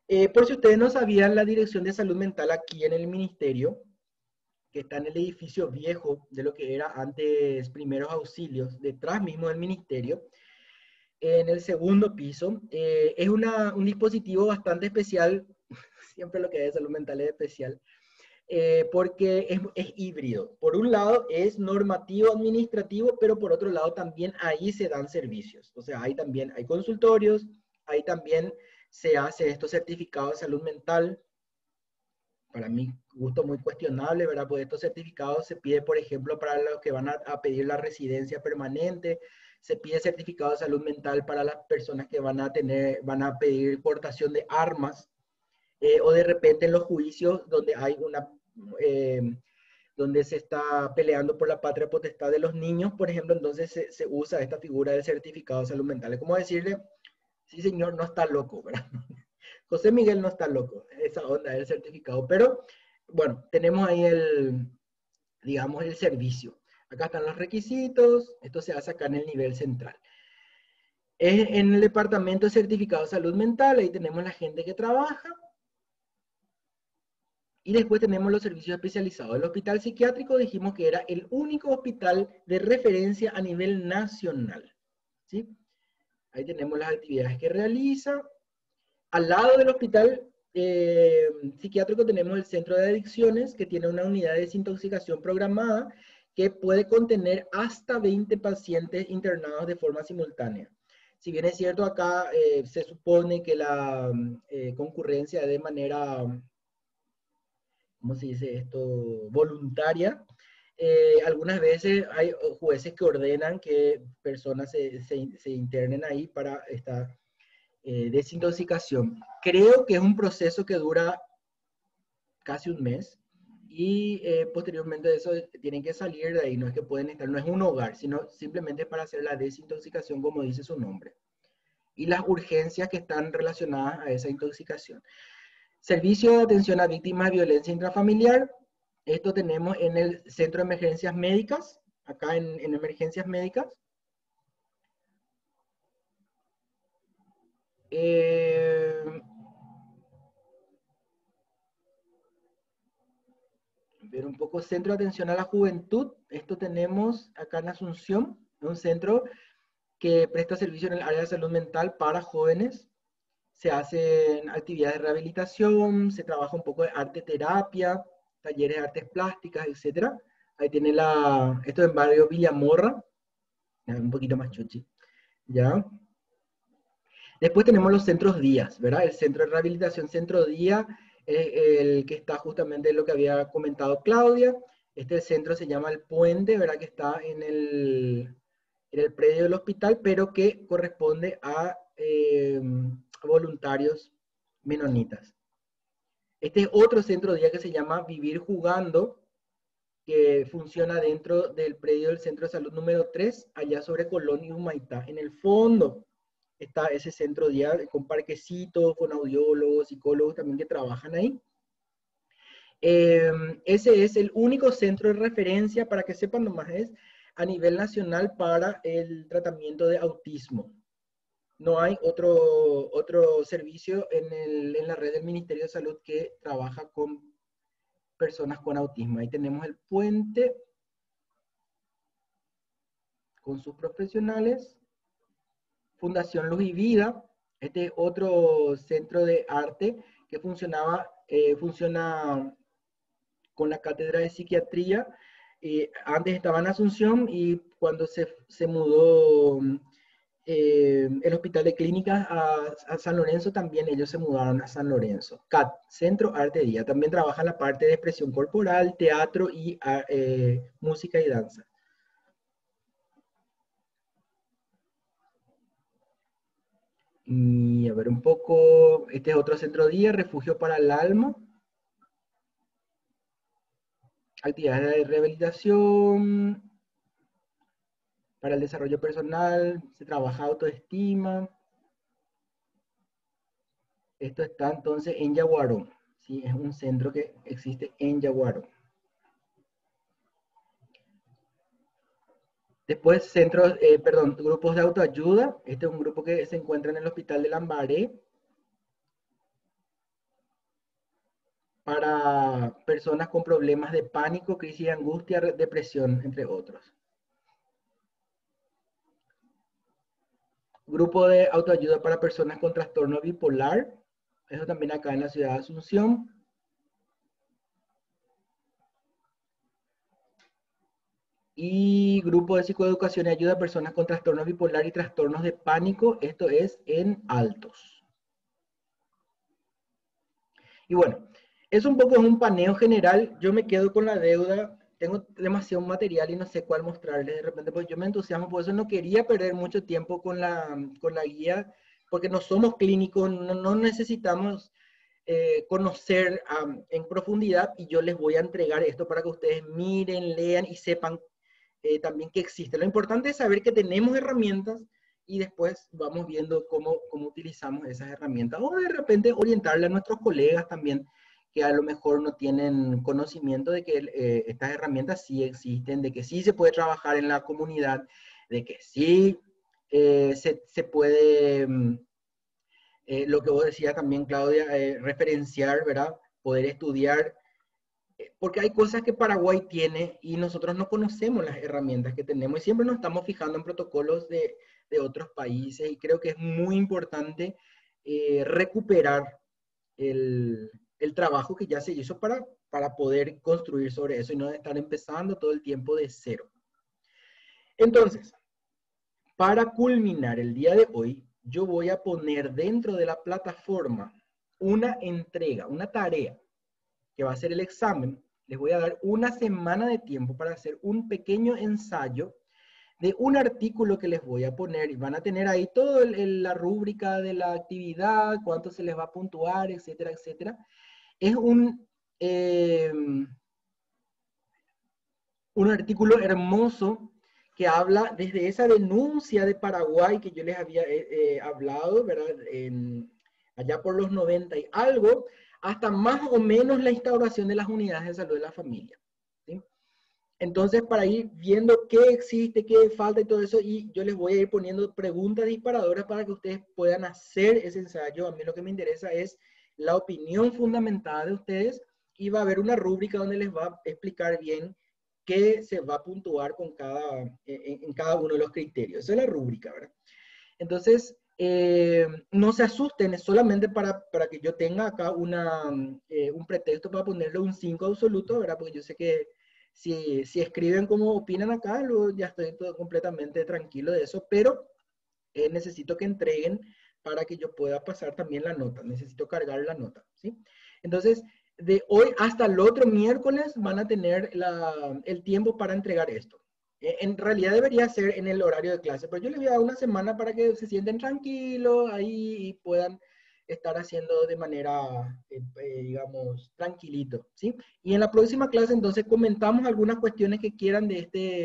Por si ustedes no sabían, la Dirección de Salud Mental aquí en el Ministerio, que está en el edificio viejo de lo que era antes Primeros Auxilios, detrás mismo del Ministerio, en el segundo piso, es un dispositivo bastante especial, siempre lo que hay de salud mental es especial, porque es híbrido. Por un lado es normativo administrativo, pero por otro lado también ahí se dan servicios. O sea, ahí también hay consultorios, ahí también se hace estos certificados de salud mental. Para mí, gusto muy cuestionable, ¿verdad? Pues estos certificados se pide, por ejemplo, para los que van a pedir la residencia permanente, se pide certificado de salud mental para las personas que van a pedir portación de armas, o de repente en los juicios donde hay eh, donde se está peleando por la patria potestad de los niños, por ejemplo, entonces se usa esta figura del certificado de salud mental. Es como decirle, sí señor, no está loco, ¿verdad? José Miguel no está loco, esa onda del certificado, pero bueno, tenemos ahí digamos, el servicio. Acá están los requisitos, esto se hace acá en el nivel central. En el departamento de certificado de salud mental, ahí tenemos la gente que trabaja, y después tenemos los servicios especializados. El hospital psiquiátrico dijimos que era el único hospital de referencia a nivel nacional, ¿sí? Ahí tenemos las actividades que realiza. Al lado del hospital psiquiátrico tenemos el centro de adicciones, que tiene una unidad de desintoxicación programada que puede contener hasta 20 pacientes internados de forma simultánea. Si bien es cierto, acá se supone que la concurrencia es de manera, ¿cómo se dice esto?, voluntaria. Algunas veces hay jueces que ordenan que personas se internen ahí para esta desintoxicación. Creo que es un proceso que dura casi un mes y posteriormente de eso tienen que salir de ahí, no es que pueden estar, no es un hogar, sino simplemente para hacer la desintoxicación como dice su nombre. Y las urgencias que están relacionadas a esa intoxicación. Servicio de atención a víctimas de violencia intrafamiliar, esto tenemos en el Centro de Emergencias Médicas, acá en Emergencias Médicas. Ver un poco Centro de Atención a la Juventud, esto tenemos acá en Asunción, un centro que presta servicio en el área de salud mental para jóvenes. Se hacen actividades de rehabilitación, se trabaja un poco de arte terapia, talleres de artes plásticas, etc. Ahí tiene esto en barrio Villamorra, un poquito más chuchi, ¿ya? Después tenemos los centros días, ¿verdad? El centro de rehabilitación centro día, el que está justamente en lo que había comentado Claudia. Este centro se llama El Puente, ¿verdad? Que está en el predio del hospital, pero que corresponde a voluntarios menonitas. Este es otro centro día que se llama Vivir Jugando, que funciona dentro del predio del Centro de Salud número 3, allá sobre Colón y Humaitá. En el fondo está ese centro día con parquecitos, con audiólogos, psicólogos también que trabajan ahí. Ese es el único centro de referencia, para que sepan nomás, es a nivel nacional para el tratamiento de autismo. No hay otro servicio en la red del Ministerio de Salud que trabaja con personas con autismo. Ahí tenemos el Puente con sus profesionales. Fundación Luz y Vida, este es otro centro de arte que funciona con la Cátedra de Psiquiatría. Antes estaba en Asunción y cuando se mudó el Hospital de Clínicas a San Lorenzo, también ellos se mudaron a San Lorenzo. CAT, Centro Arte Día. También trabaja en la parte de expresión corporal, teatro y música y danza. Y a ver un poco, este es otro centro día, Refugio para el Alma. Actividades de rehabilitación, para el desarrollo personal, se trabaja autoestima. Esto está entonces en Yaguaró, ¿sí? Es un centro que existe en Yaguaró. Después grupos de autoayuda. Este es un grupo que se encuentra en el Hospital de Lambaré. para personas con problemas de pánico, crisis de angustia, depresión, entre otros. Grupo de autoayuda para personas con trastorno bipolar, eso también acá en la ciudad de Asunción. Y grupo de psicoeducación y ayuda a personas con trastorno bipolar y trastornos de pánico, esto es en Altos. Y bueno, es un poco un paneo general. Yo me quedo con la deuda, tengo demasiado material y no sé cuál mostrarles de repente, porque yo me entusiasmo, por eso no quería perder mucho tiempo con la guía, porque no somos clínicos, no necesitamos conocer en profundidad, y yo les voy a entregar esto para que ustedes miren, lean y sepan también que existe. Lo importante es saber que tenemos herramientas y después vamos viendo cómo utilizamos esas herramientas, o de repente orientarle a nuestros colegas también que a lo mejor no tienen conocimiento de que estas herramientas sí existen, de que sí se puede trabajar en la comunidad, de que sí se puede, lo que vos decías también, Claudia, referenciar, ¿verdad? Poder estudiar, porque hay cosas que Paraguay tiene y nosotros no conocemos las herramientas que tenemos y siempre nos estamos fijando en protocolos de otros países, y creo que es muy importante recuperar el trabajo que ya se hizo para poder construir sobre eso y no estar empezando todo el tiempo de cero. Entonces, para culminar el día de hoy, yo voy a poner dentro de la plataforma una entrega, una tarea, que va a ser el examen. Les voy a dar una semana de tiempo para hacer un pequeño ensayo de un artículo que les voy a poner, y van a tener ahí toda la rúbrica de la actividad, cuánto se les va a puntuar, etcétera, etcétera. Es un artículo hermoso que habla desde esa denuncia de Paraguay que yo les había hablado, ¿verdad? Allá por los 90 y algo, hasta más o menos la instauración de las unidades de salud de la familia, ¿sí? Entonces, para ir viendo qué existe, qué falta y todo eso, y yo les voy a ir poniendo preguntas disparadoras para que ustedes puedan hacer ese ensayo. A mí lo que me interesa es la opinión fundamentada de ustedes, y va a haber una rúbrica donde les va a explicar bien qué se va a puntuar con en cada uno de los criterios. Esa es la rúbrica, ¿verdad? Entonces, no se asusten, es solamente para que yo tenga acá un pretexto para ponerle un 5 absoluto, ¿verdad? Porque yo sé que si escriben como opinan acá, luego ya estoy completamente tranquilo de eso, pero necesito que entreguen para que yo pueda pasar también la nota, necesito cargar la nota, ¿sí? Entonces, de hoy hasta el otro miércoles van a tener el tiempo para entregar esto. En realidad debería ser en el horario de clase, pero yo les voy a dar una semana para que se sienten tranquilos ahí y puedan estar haciendo de manera, digamos, tranquilito, ¿sí? Y en la próxima clase entonces comentamos algunas cuestiones que quieran de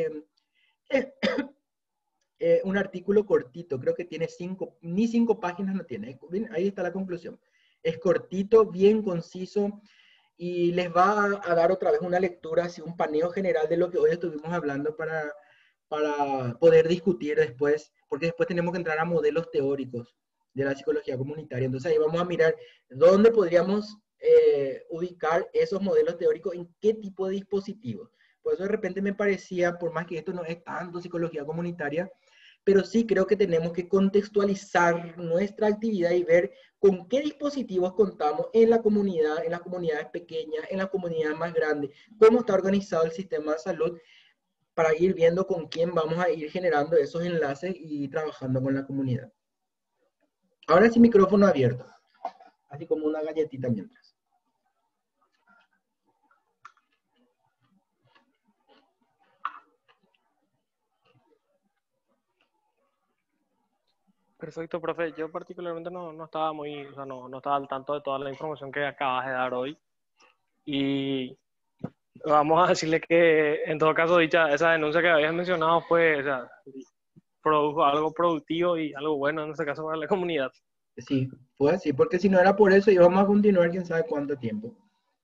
un artículo cortito, creo que tiene ni 5 páginas no tiene, ahí está la conclusión. Es cortito, bien conciso, y les va a dar otra vez una lectura, así un paneo general de lo que hoy estuvimos hablando para poder discutir después, porque después tenemos que entrar a modelos teóricos de la psicología comunitaria. Entonces ahí vamos a mirar dónde podríamos ubicar esos modelos teóricos, en qué tipo de dispositivos. Por eso de repente me parecía, por más que esto no es tanto psicología comunitaria, pero sí creo que tenemos que contextualizar nuestra actividad y ver con qué dispositivos contamos en la comunidad, en las comunidades pequeñas, en las comunidades más grandes, cómo está organizado el sistema de salud, para ir viendo con quién vamos a ir generando esos enlaces y trabajando con la comunidad. Ahora sí, micrófono abierto, así como una galletita mientras. Perfecto, profe. Yo particularmente no estaba o sea, no estaba al tanto de toda la información que acabas de dar hoy. Y vamos a decirle que, en todo caso, esa denuncia que habías mencionado fue, o sea, produjo algo productivo y algo bueno en este caso para la comunidad. Sí, fue así, porque si no era por eso íbamos a continuar quién sabe cuánto tiempo.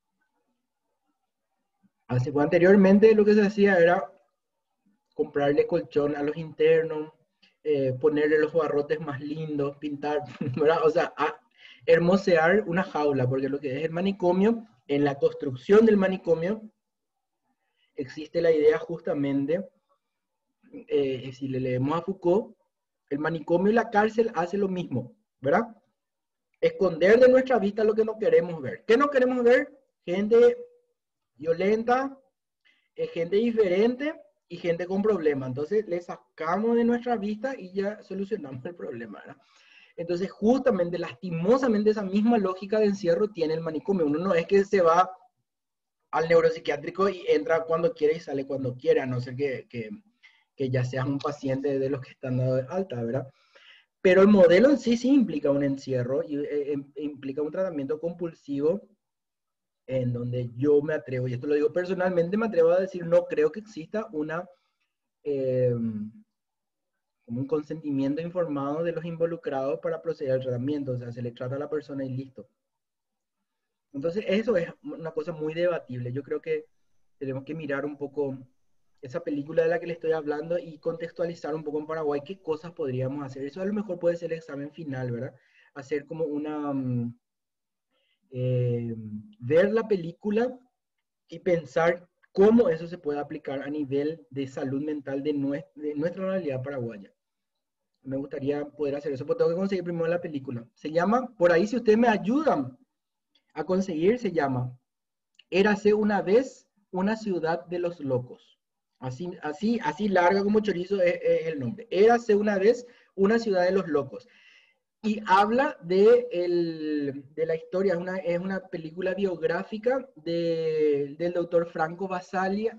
Así fue. Anteriormente lo que se hacía era comprarle colchón a los internos, ponerle los barrotes más lindos, pintar, ¿verdad? O sea, hermosear una jaula, porque lo que es el manicomio en la construcción del manicomio existe la idea justamente, si le leemos a Foucault, el manicomio y la cárcel hace lo mismo, ¿verdad? Esconder de nuestra vista lo que no queremos ver. ¿Qué no queremos ver? Gente violenta, gente diferente y gente con problemas. Entonces le sacamos de nuestra vista y ya solucionamos el problema, ¿verdad? Entonces justamente, lastimosamente, esa misma lógica de encierro tiene el manicomio. Uno no es que se va al neuropsiquiátrico y entra cuando quiere y sale cuando quiere, a no ser que ya seas un paciente de los que están dado de alta, ¿verdad? Pero el modelo en sí implica un encierro y implica un tratamiento compulsivo en donde yo me atrevo, y esto lo digo personalmente, me atrevo a decir, no creo que exista como un consentimiento informado de los involucrados para proceder al tratamiento. O sea, se le trata a la persona y listo. Entonces, eso es una cosa muy debatible. Yo creo que tenemos que mirar un poco esa película de la que le estoy hablando y contextualizar un poco en Paraguay qué cosas podríamos hacer. Eso a lo mejor puede ser el examen final, ¿verdad? Hacer como una... ver la película y pensar cómo eso se puede aplicar a nivel de salud mental de nuestra realidad paraguaya. Me gustaría poder hacer eso, pero tengo que conseguir primero la película. Se llama, por ahí si ustedes me ayudan a conseguir, se llama Érase una vez una ciudad de los locos. Así larga como chorizo es el nombre. Érase una vez una ciudad de los locos. Y habla de la historia, es una película biográfica del doctor Franco Basaglia,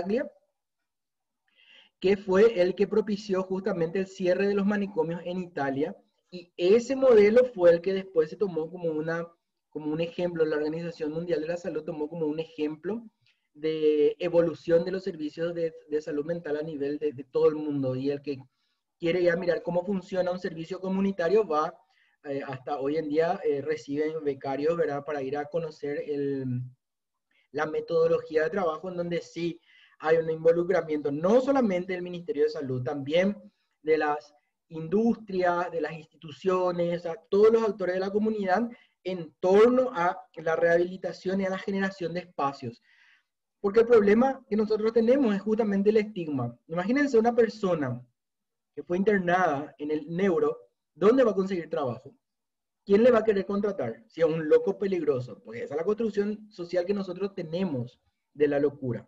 que fue el que propició justamente el cierre de los manicomios en Italia. Y ese modelo fue el que después se tomó como un ejemplo, la Organización Mundial de la Salud tomó como un ejemplo de evolución de los servicios de salud mental a nivel de todo el mundo. Y el que quiere ya mirar cómo funciona un servicio comunitario va, hasta hoy en día reciben becarios, ¿verdad? Para ir a conocer la metodología de trabajo, en donde sí hay un involucramiento no solamente del Ministerio de Salud, también de las industrias, de las instituciones, a todos los actores de la comunidad en torno a la rehabilitación y a la generación de espacios. Porque el problema que nosotros tenemos es justamente el estigma. Imagínense una persona que fue internada en el neuro, ¿dónde va a conseguir trabajo? ¿Quién le va a querer contratar? Si es un loco peligroso. Pues esa es la construcción social que nosotros tenemos de la locura.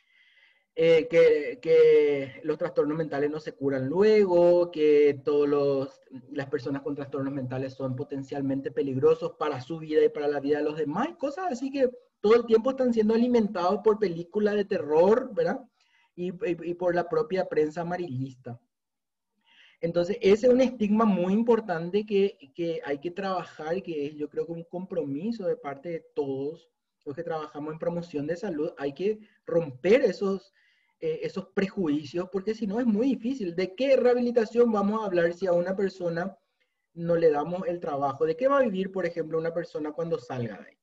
Que los trastornos mentales no se curan luego, que las personas con trastornos mentales son potencialmente peligrosos para su vida y para la vida de los demás, cosas así que todo el tiempo están siendo alimentados por películas de terror, ¿verdad? Y por la propia prensa amarillista. Entonces, ese es un estigma muy importante que hay que trabajar y que es, yo creo, que un compromiso de parte de todos los que trabajamos en promoción de salud. Hay que romper esos prejuicios, porque si no es muy difícil. ¿De qué rehabilitación vamos a hablar si a una persona no le damos el trabajo? ¿De qué va a vivir, por ejemplo, una persona cuando salga de ahí?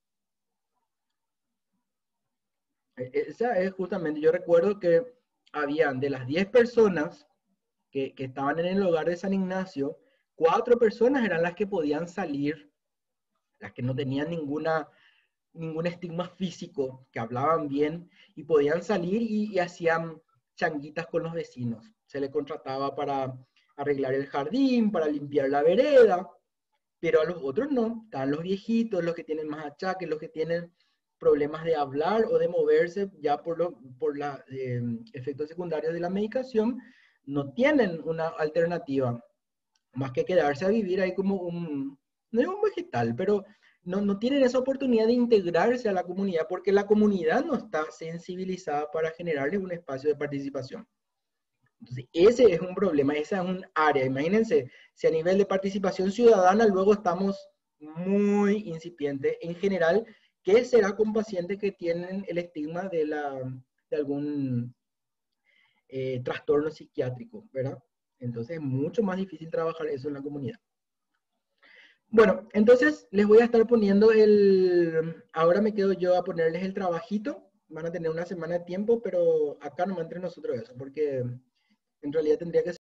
Esa es justamente, yo recuerdo que habían de las 10 personas que estaban en el hogar de San Ignacio, 4 personas eran las que podían salir, las que no tenían ningún estigma físico, que hablaban bien y podían salir y hacían changuitas con los vecinos. Se les contrataba para arreglar el jardín, para limpiar la vereda, pero a los otros no. Estaban los viejitos, los que tienen más achaques, los que tienen problemas de hablar o de moverse ya por los efectos secundarios de la medicación, no tienen una alternativa más que quedarse a vivir ahí como no es un vegetal, pero no tienen esa oportunidad de integrarse a la comunidad porque la comunidad no está sensibilizada para generarles un espacio de participación. Entonces, ese es un problema, esa es un área. Imagínense, si a nivel de participación ciudadana luego estamos muy incipientes. En general, ¿qué será con pacientes que tienen el estigma de algún trastorno psiquiátrico, ¿verdad? Entonces es mucho más difícil trabajar eso en la comunidad. Bueno, entonces les voy a estar poniendo ahora me quedo yo a ponerles el trabajito. Van a tener una semana de tiempo, pero acá nomás entre nosotros eso, porque en realidad tendría que